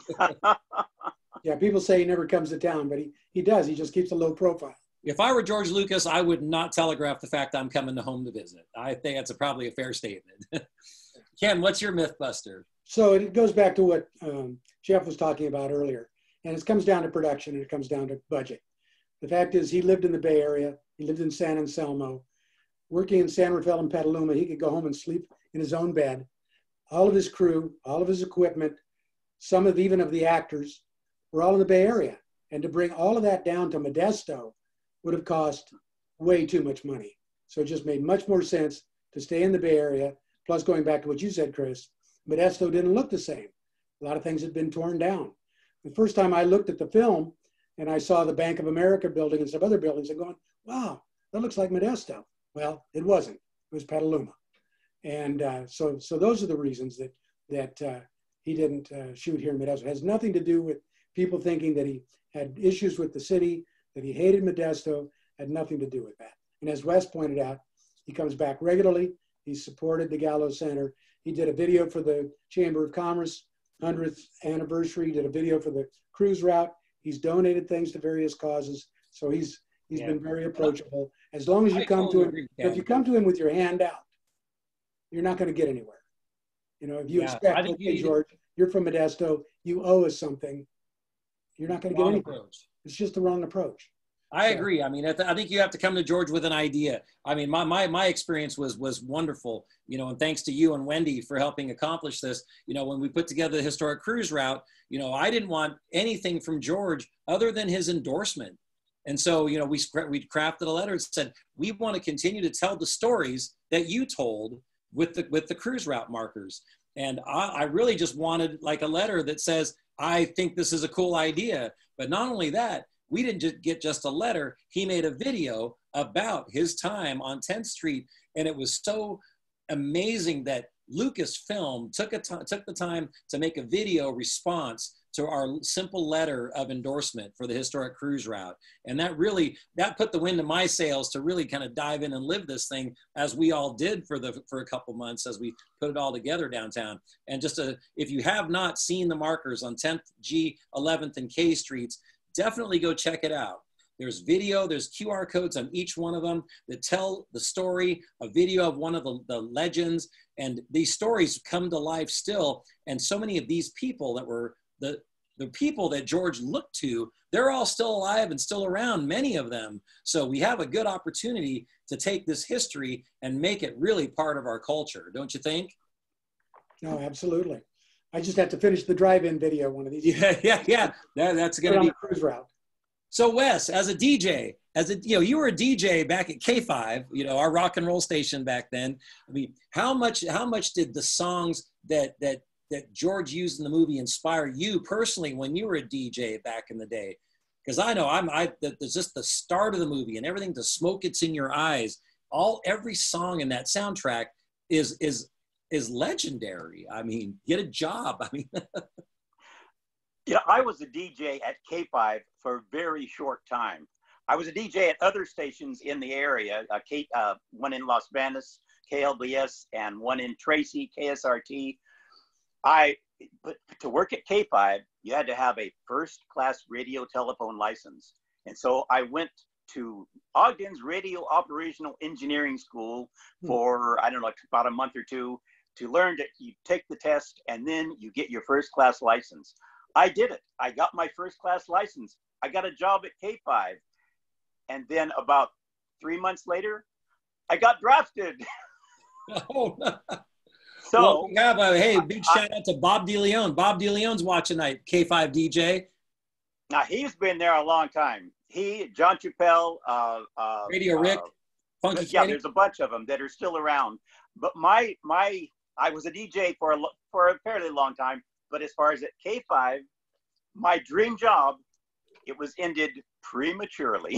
Yeah, people say he never comes to town, but he does. He just keeps a low profile. If I were George Lucas, I would not telegraph the fact I'm coming to home to visit. I think that's probably a fair statement. Ken, what's your myth buster? So it goes back to what Jeff was talking about earlier. And it comes down to production and it comes down to budget. The fact is he lived in the Bay Area. He lived in San Anselmo. Working in San Rafael and Petaluma, he could go home and sleep in his own bed. All of his crew, all of his equipment, some of even of the actors were all in the Bay Area. And to bring all of that down to Modesto would have cost way too much money. So it just made much more sense to stay in the Bay Area. Plus, going back to what you said, Chris, Modesto didn't look the same. A lot of things had been torn down. The first time I looked at the film and I saw the Bank of America building and some other buildings, I'm going, wow, that looks like Modesto. Well, it wasn't. It was Petaluma. And so those are the reasons that he didn't shoot here in Modesto. It has nothing to do with people thinking that he had issues with the city, that he hated Modesto, had nothing to do with that. And as Wes pointed out, he comes back regularly. He supported the Gallows Center. He did a video for the Chamber of Commerce 100th anniversary. He did a video for the cruise route. He's donated things to various causes. So he's been very approachable. As long as you come to him, if you come to him with your hand out, you're not going to get anywhere. You know, if you expect, okay, George, you're from Modesto, you owe us something, you're not going to get anywhere. It's just the wrong approach. I agree. I mean, I think you have to come to George with an idea. I mean, my experience was wonderful, you know, and thanks to you and Wendy for helping accomplish this. You know, when we put together the historic cruise route, you know, I didn't want anything from George other than his endorsement. And so, you know, we crafted a letter that said, we want to continue to tell the stories that you told with the cruise route markers. And I really just wanted like a letter that says, I think this is a cool idea. But not only that, we didn't just get just a letter. He made a video about his time on 10th Street. And it was so amazing that Lucasfilm took the time to make a video response to our simple letter of endorsement for the historic cruise route. And that put the wind in my sails to really kind of dive in and live this thing, as we all did for a couple months as we put it all together downtown. And just if you have not seen the markers on 10th, G, 11th, and K Streets, definitely go check it out. There's video, there's QR codes on each one of them that tell the story, a video of one of the legends, and these stories come to life still. And so many of these people that were the people that George looked to, they're all still alive and still around, many of them. So we have a good opportunity to take this history and make it really part of our culture, don't you think? No, absolutely. I just have to finish the drive-in video one of these. Yeah. That's going to be a cruise route. So Wes, as a DJ, you were a DJ back at K5, you know, our rock and roll station back then. I mean, how much did the songs that George used in the movie inspire you personally when you were a DJ back in the day? Because I know there's just the start of the movie and everything, the smoke it's in your eyes, every song in that soundtrack is legendary. I mean, get a job. I mean, you know, I was a DJ at K5 for a very short time. I was a DJ at other stations in the area, one in Los Banos, KLBS, and one in Tracy, KSRT. But to work at K5, you had to have a first-class radio telephone license. And so I went to Ogden's Radio Operational Engineering School for, I don't know, about a month or two to learn that you take the test and then you get your first-class license. I did it. I got my first-class license. I got a job at K5. And then about 3 months later, I got drafted. Oh, so well, we have hey, big shout out to Bob DeLeon. Bob DeLeon's watching tonight, K5 DJ. Now he's been there a long time. John Chappelle, Radio Rick, Funky yeah, Kenny. there's a bunch of them that are still around. But I was a DJ for a fairly long time. But as far as at K5, my dream job, it was ended prematurely.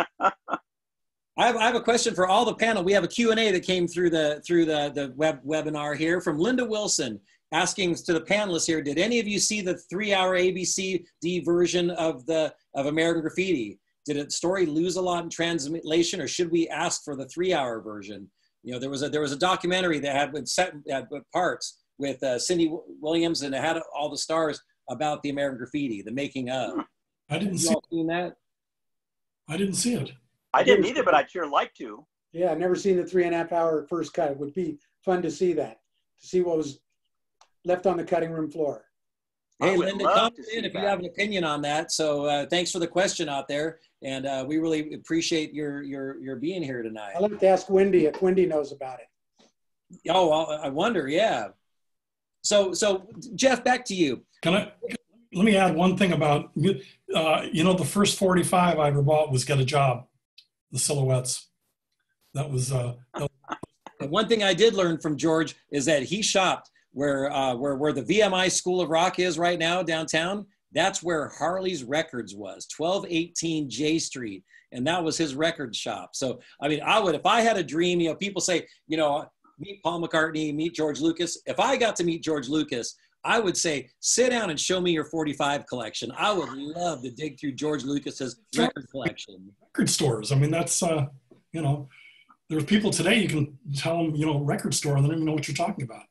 I have a question for all the panel. We have a Q&A that came through the webinar here from Linda Wilson, asking to the panelists here, did any of you see the 3-hour ABCD version of American Graffiti? Did the story lose a lot in translation, or should we ask for the 3-hour version? You know, there was a documentary that had parts, with Cindy Williams, and it had all the stars about the American Graffiti, the making of. I didn't Have see you all seen that? I didn't see it. I didn't either, but I'd sure like to. Yeah, I've never seen the 3.5 hour first cut. It would be fun to see that, to see what was left on the cutting room floor. Hey, I would Linda, love comment to see in if you that. have an opinion on that. So thanks for the question out there. And we really appreciate your being here tonight. I'll have to ask Wendy if Wendy knows about it. Oh, well, I wonder, yeah. So Jeff, back to you. Let me add one thing about, the first 45 I ever bought was Get a Job, the silhouettes. That was, And one thing I did learn from George is that he shopped where the VMI School of Rock is right now downtown. That's where Harley's Records was, 1218 J Street. And that was his record shop. So, I mean, if I had a dream, people say, meet Paul McCartney, meet George Lucas. If I got to meet George Lucas, I would say, sit down and show me your 45 collection. I would love to dig through George Lucas's record collection. Record stores. I mean, that's, there's people today, you can tell them, record store, and they don't even know what you're talking about.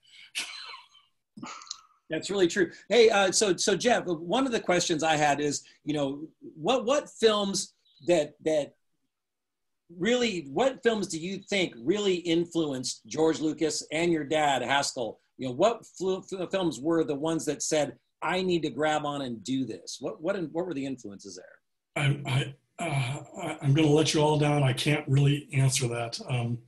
That's really true. Hey, so Jeff, one of the questions I had is, what films what films do you think really influenced George Lucas and your dad, Haskell? What films were the ones that said, I need to grab on and do this? What were the influences there? I'm going to let you all down. I can't really answer that.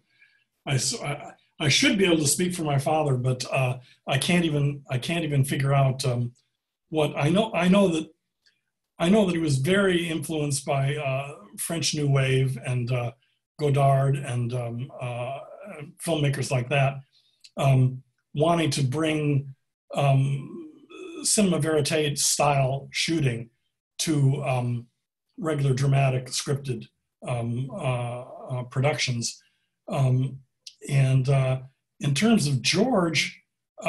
I should be able to speak for my father, but I can't even figure out what I know. I know that he was very influenced by French New Wave and Godard and filmmakers like that, wanting to bring cinema verite style shooting to regular dramatic scripted productions. And in terms of George,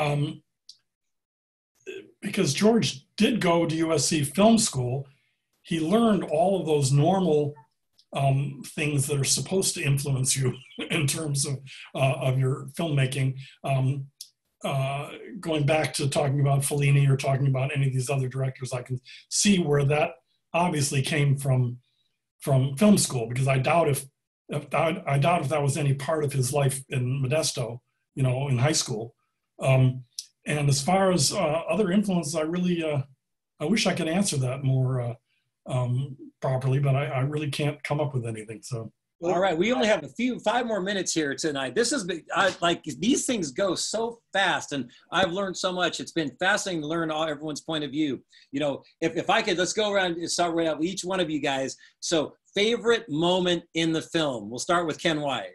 because George did go to USC Film School, he learned all of those normal things that are supposed to influence you in terms of your filmmaking. Going back to talking about Fellini or talking about any of these other directors, I can see where that obviously came from film school, because I doubt if that was any part of his life in Modesto, in high school. And as far as other influences, I really, I wish I could answer that more properly, but I really can't come up with anything. So. All right, we only have 5 more minutes here tonight. This is like these things go so fast, and I've learned so much. It's been fascinating to learn everyone's point of view. If I could, let's go around and start right out with each one of you guys. So, favorite moment in the film. We'll start with Ken White.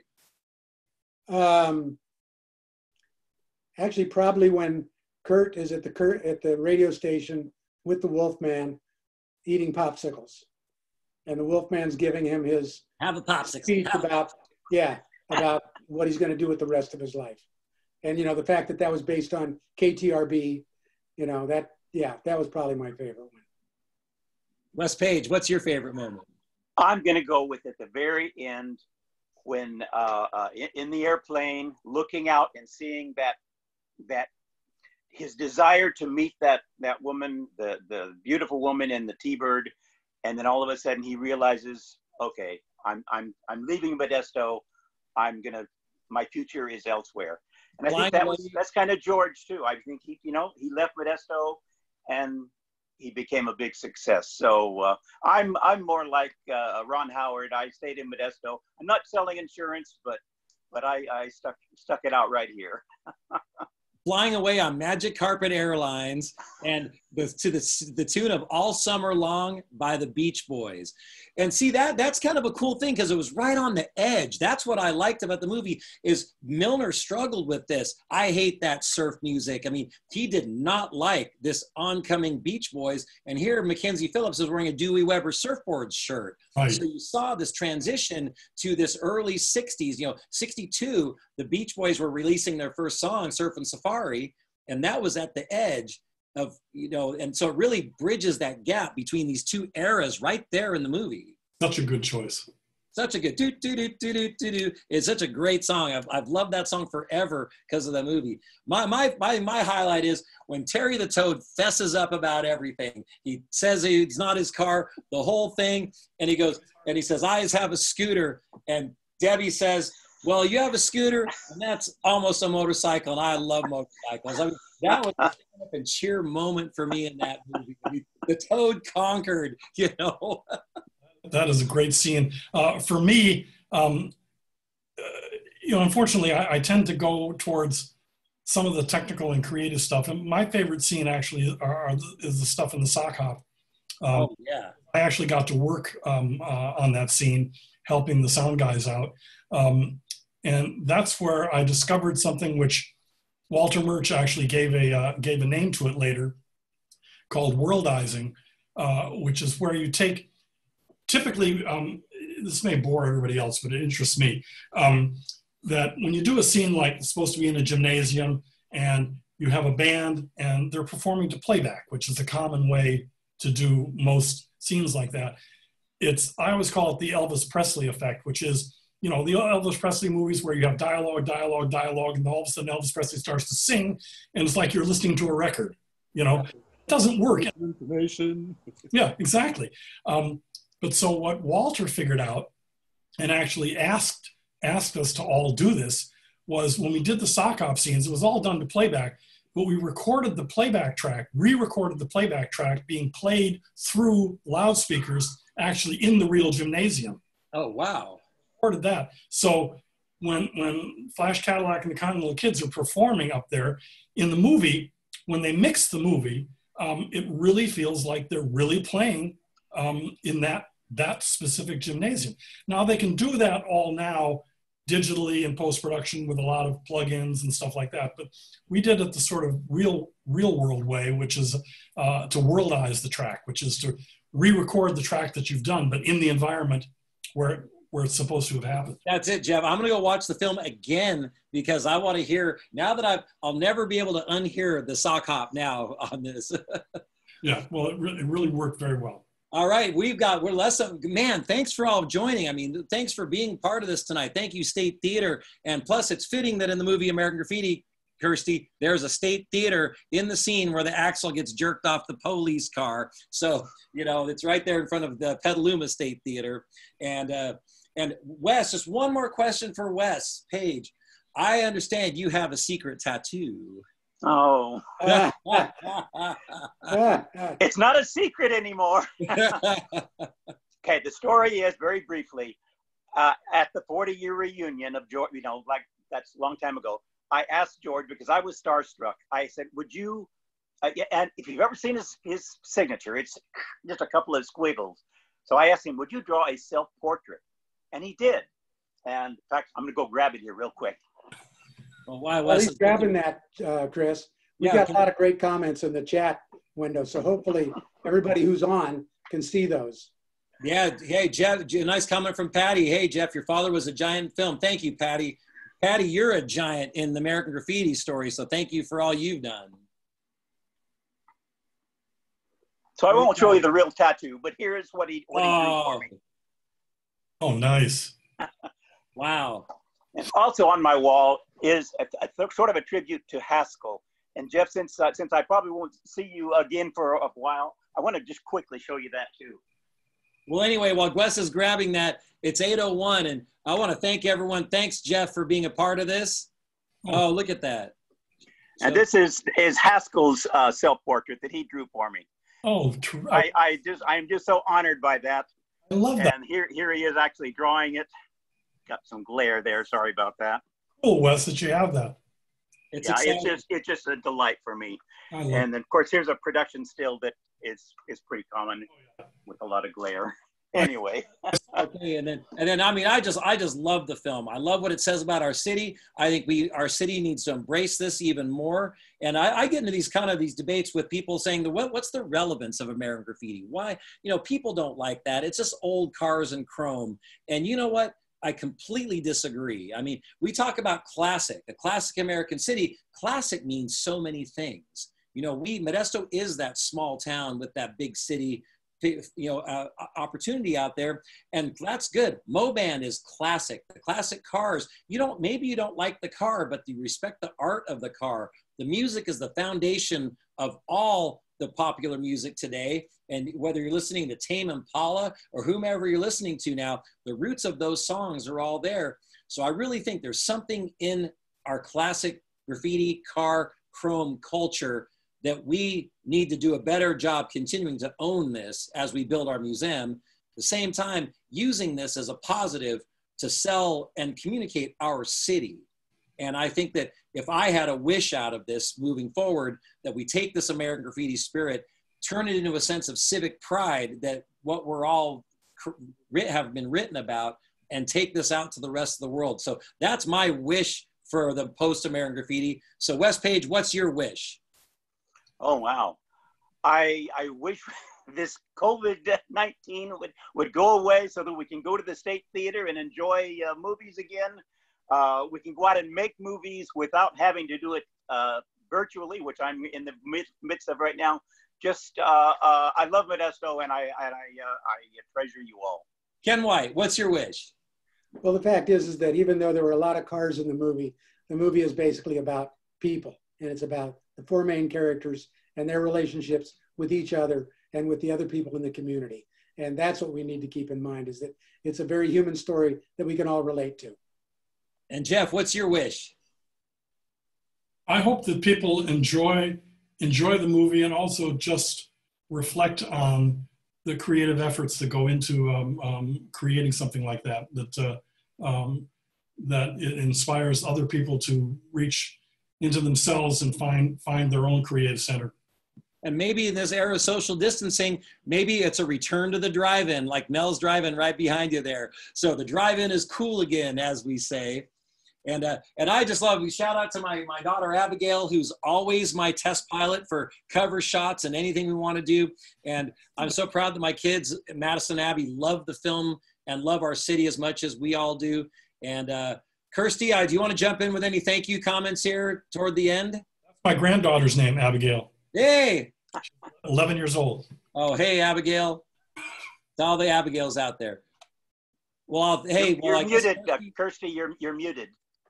Actually, probably when Kurt is at the radio station with the Wolfman eating popsicles, and the Wolfman's giving him his Have a popsicle. speech about what he's going to do with the rest of his life. And, the fact that was based on KTRB, that was probably my favorite one. Wes Page, what's your favorite moment? I'm going to go with at the very end when in the airplane, looking out and seeing that his desire to meet that woman, the beautiful woman in the T-Bird, and then all of a sudden he realizes, okay, I'm leaving Modesto. My future is elsewhere. And I think that's kind of George too. I think he left Modesto and he became a big success. So I'm more like Ron Howard. I stayed in Modesto. I'm not selling insurance, but I stuck it out right here. Flying away on Magic Carpet Airlines and to the tune of All Summer Long by the Beach Boys. And see, that's kind of a cool thing because it was right on the edge. That's what I liked about the movie is Milner struggled with this. I hate that surf music. I mean, he did not like this oncoming Beach Boys. And here Mackenzie Phillips is wearing a Dewey Weber surfboard shirt. Right. So you saw this transition to this early 60s, 62, the Beach Boys were releasing their first song, Surf and Safari. And that was at the edge of, and so it really bridges that gap between these two eras right there in the movie. Such a good choice. Such a good do do do do do do do. It's such a great song. I've loved that song forever because of the movie. My highlight is when Terry the Toad fesses up about everything. He says it's not his car, the whole thing, and he goes and he says, "I just have a scooter," and Debbie says, "Well, you have a scooter, and that's almost a motorcycle, and I love motorcycles." I mean, that was a cheer moment for me in that movie. The Toad conquered, you know. That is a great scene. For me, unfortunately, I tend to go towards some of the technical and creative stuff. And my favorite scene actually is the stuff in the sock hop. Oh, yeah. I actually got to work on that scene, helping the sound guys out. And that's where I discovered something which Walter Murch actually gave a name to it later, called worldizing, which is where you take, typically, this may bore everybody else, but it interests me, that when you do a scene like it's supposed to be in a gymnasium and you have a band and they're performing to playback, which is a common way to do most scenes like that. I always call it the Elvis Presley effect, which is, the Elvis Presley movies where you have dialogue, and all of a sudden Elvis Presley starts to sing, and it's like you're listening to a record, It doesn't work. Information. Yeah, exactly. But so what Walter figured out and actually asked us to all do this was when we did the sock hop scenes, it was all done to playback, but we recorded the playback track, re-recorded the playback track being played through loudspeakers actually in the real gymnasium. Oh, wow. Recorded that. So when Flash Cadillac and the Continental Kids are performing up there in the movie, when they mix the movie, it really feels like they're really playing in that specific gymnasium. Now they can do that all now digitally in post-production with a lot of plugins and stuff like that. But we did it the sort of real world way, which is to worldize the track, which is to re-record the track that you've done, but in the environment where it's supposed to have happened. That's it, Jeff. I'm going to go watch the film again because I want to hear, now that I'll never be able to unhear the sock hop now on this. Yeah, well, it really worked very well. All right, man, thanks for all joining. I mean, thanks for being part of this tonight. Thank you, State Theater. And plus, it's fitting that in the movie American Graffiti, Kirsty, there's a State Theater in the scene where the axle gets jerked off the police car. So, it's right there in front of the Petaluma State Theater. And Wes, just one more question for Wes Page. I understand you have a secret tattoo. Oh. It's not a secret anymore. Okay, the story is, very briefly, at the 40-year reunion of George, like that's a long time ago, I asked George, because I was starstruck, I said, would you, and if you've ever seen his signature, it's just a couple of squiggles. So I asked him, would you draw a self-portrait? And he did. And in fact, I'm going to go grab it here real quick. Well, why While he's grabbing that, Chris, we got a lot of great comments in the chat window. So hopefully everybody who's on can see those. Yeah. Hey, Jeff, nice comment from Patty. Hey, Jeff, your father was a giant in film. Thank you, Patty. Patty, you're a giant in the American Graffiti story. So thank you for all you've done. So I won't show you the real tattoo, but here's what he drew for me. Oh, nice. Wow. And also on my wall is a sort of a tribute to Haskell. And Jeff, since I probably won't see you again for a while, I want to just quickly show you that too. Well, anyway, while Wes is grabbing that, it's 8:01, and I want to thank everyone. Thanks, Jeff, for being a part of this. Oh, look at that. And this is Haskell's self-portrait that he drew for me. Oh, I am just so honored by that. I love that. And here he is actually drawing it. Got some glare there. Sorry about that. Cool, Wes, that you have that. It's just a delight for me. And then, of course, here's a production still that is pretty common with a lot of glare. Anyway. Okay, and then I mean, I just love the film. I love what it says about our city. I think our city needs to embrace this even more. And I get into these debates with people saying, what's the relevance of American Graffiti? Why, people don't like that. It's just old cars and chrome. And you know what? I completely disagree. I mean, we talk about classic, a classic American city. Classic means so many things. Modesto is that small town with that big city opportunity out there, and that's good. Moban is classic. The classic cars. Maybe you don't like the car, but you respect the art of the car. The music is the foundation of all the popular music today. And whether you're listening to Tame Impala or whomever you're listening to now, the roots of those songs are all there. So I really think there's something in our classic graffiti, car, chrome culture that we need to do a better job continuing to own this as we build our museum. At the same time, using this as a positive to sell and communicate our city. And I think that if I had a wish out of this moving forward, that we take this American Graffiti spirit, turn it into a sense of civic pride, that what we're all have been written about, and take this out to the rest of the world. So that's my wish for the post-American Graffiti. So Wes Page, what's your wish? Oh, wow. I wish this COVID-19 would go away so that we can go to the State Theater and enjoy movies again. We can go out and make movies without having to do it virtually, which I'm in the midst of right now. Just, I love Modesto, and I treasure you all. Ken White, what's your wish? Well, the fact is that even though there were a lot of cars in the movie is basically about people, and it's about the four main characters and their relationships with each other and with the other people in the community. And that's what we need to keep in mind, is that it's a very human story that we can all relate to. And Jeff, what's your wish? I hope that people enjoy the movie and also just reflect on the creative efforts that go into creating something like that, that it inspires other people to reach into themselves and find their own creative center. And maybe in this era of social distancing, maybe it's a return to the drive-in, like Mel's Drive-In right behind you there. So the drive-in is cool again, as we say. And I just love, we shout out to my daughter, Abigail, who's always my test pilot for cover shots and anything we want to do. And I'm so proud that my kids, Madison and Abby, love the film and love our city as much as we all do. And Kirsty, do you want to jump in with any thank you comments here toward the end? That's my granddaughter's name, Abigail. Hey! 11 years old. Oh, hey, Abigail. To all the Abigails out there. Well, hey. You're muted, Kirsty, you're muted.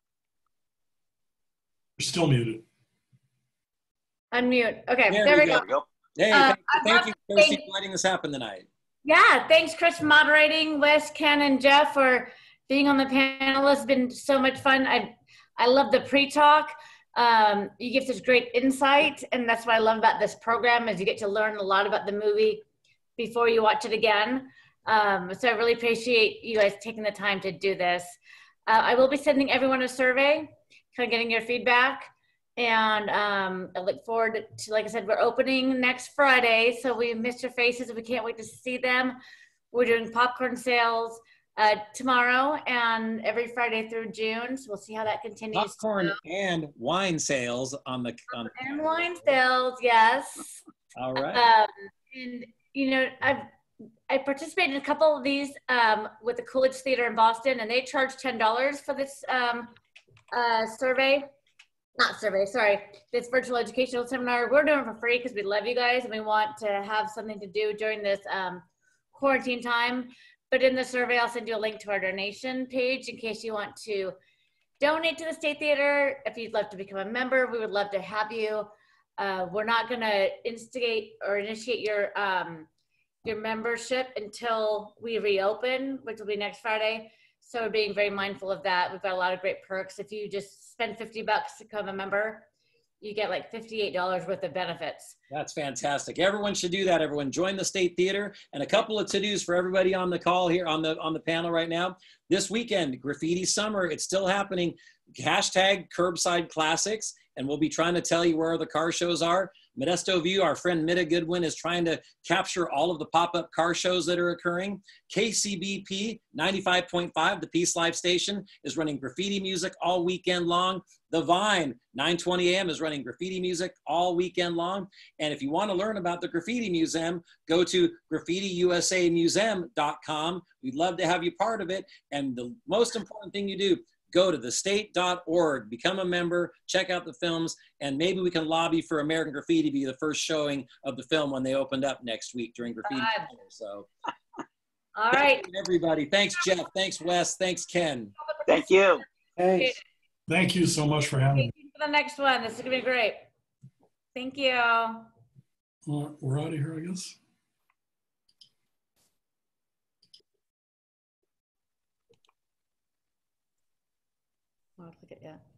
You're still muted. Unmute. Okay, there we go. Hey, thank you, Kirsty, for letting this happen tonight. Yeah, thanks, Chris, for moderating. Wes, Ken, and Jeff for being on the panel. It's been so much fun. I love the pre-talk. You give such great insight, and that's what I love about this program, is you get to learn a lot about the movie before you watch it again. So I really appreciate you guys taking the time to do this. I will be sending everyone a survey, kind of getting your feedback. And I look forward to, like I said, we're opening next Friday. So we missed your faces. We can't wait to see them. We're doing popcorn sales tomorrow and every Friday through June. So we'll see how that continues. Popcorn and wine sales on the. And wine sales, yes. All right. And, you know, I participated in a couple of these with the Coolidge Theater in Boston, and they charge $10 for this this virtual educational seminar. We're doing it for free because we love you guys and we want to have something to do during this quarantine time. But in the survey, I'll send you a link to our donation page in case you want to donate to the State Theater. If you'd love to become a member, we would love to have you. We're not going to instigate or initiate your membership until we reopen, which will be next Friday. So we're being very mindful of that. We've got a lot of great perks. If you just spend $50 to become a member, you get like $58 worth of benefits. That's fantastic. Everyone should do that. Everyone join the State Theater. And a couple of to-dos for everybody on the call here on the panel right now. This weekend, Graffiti Summer, it's still happening. Hashtag Curbside Classics. And we'll be trying to tell you where the car shows are. Modesto View, our friend Mida Goodwin is trying to capture all of the pop-up car shows that are occurring. KCBP 95.5, the Peace Life station, is running graffiti music all weekend long. The Vine, 9:20 a.m. is running graffiti music all weekend long. And if you want to learn about the Graffiti Museum, go to graffitiusamuseum.com. We'd love to have you part of it. And the most important thing you do, go to thestate.org, become a member, check out the films, and maybe we can lobby for American Graffiti to be the first showing of the film when they opened up next week during Graffiti. So, all right, everybody. Thanks, Jeff. Thanks, Wes. Thanks, Ken. Thank you. Thanks. Thank you so much for having me. For the next one, this is gonna be great. Thank you. We're out of here, I guess. Oh, look at that.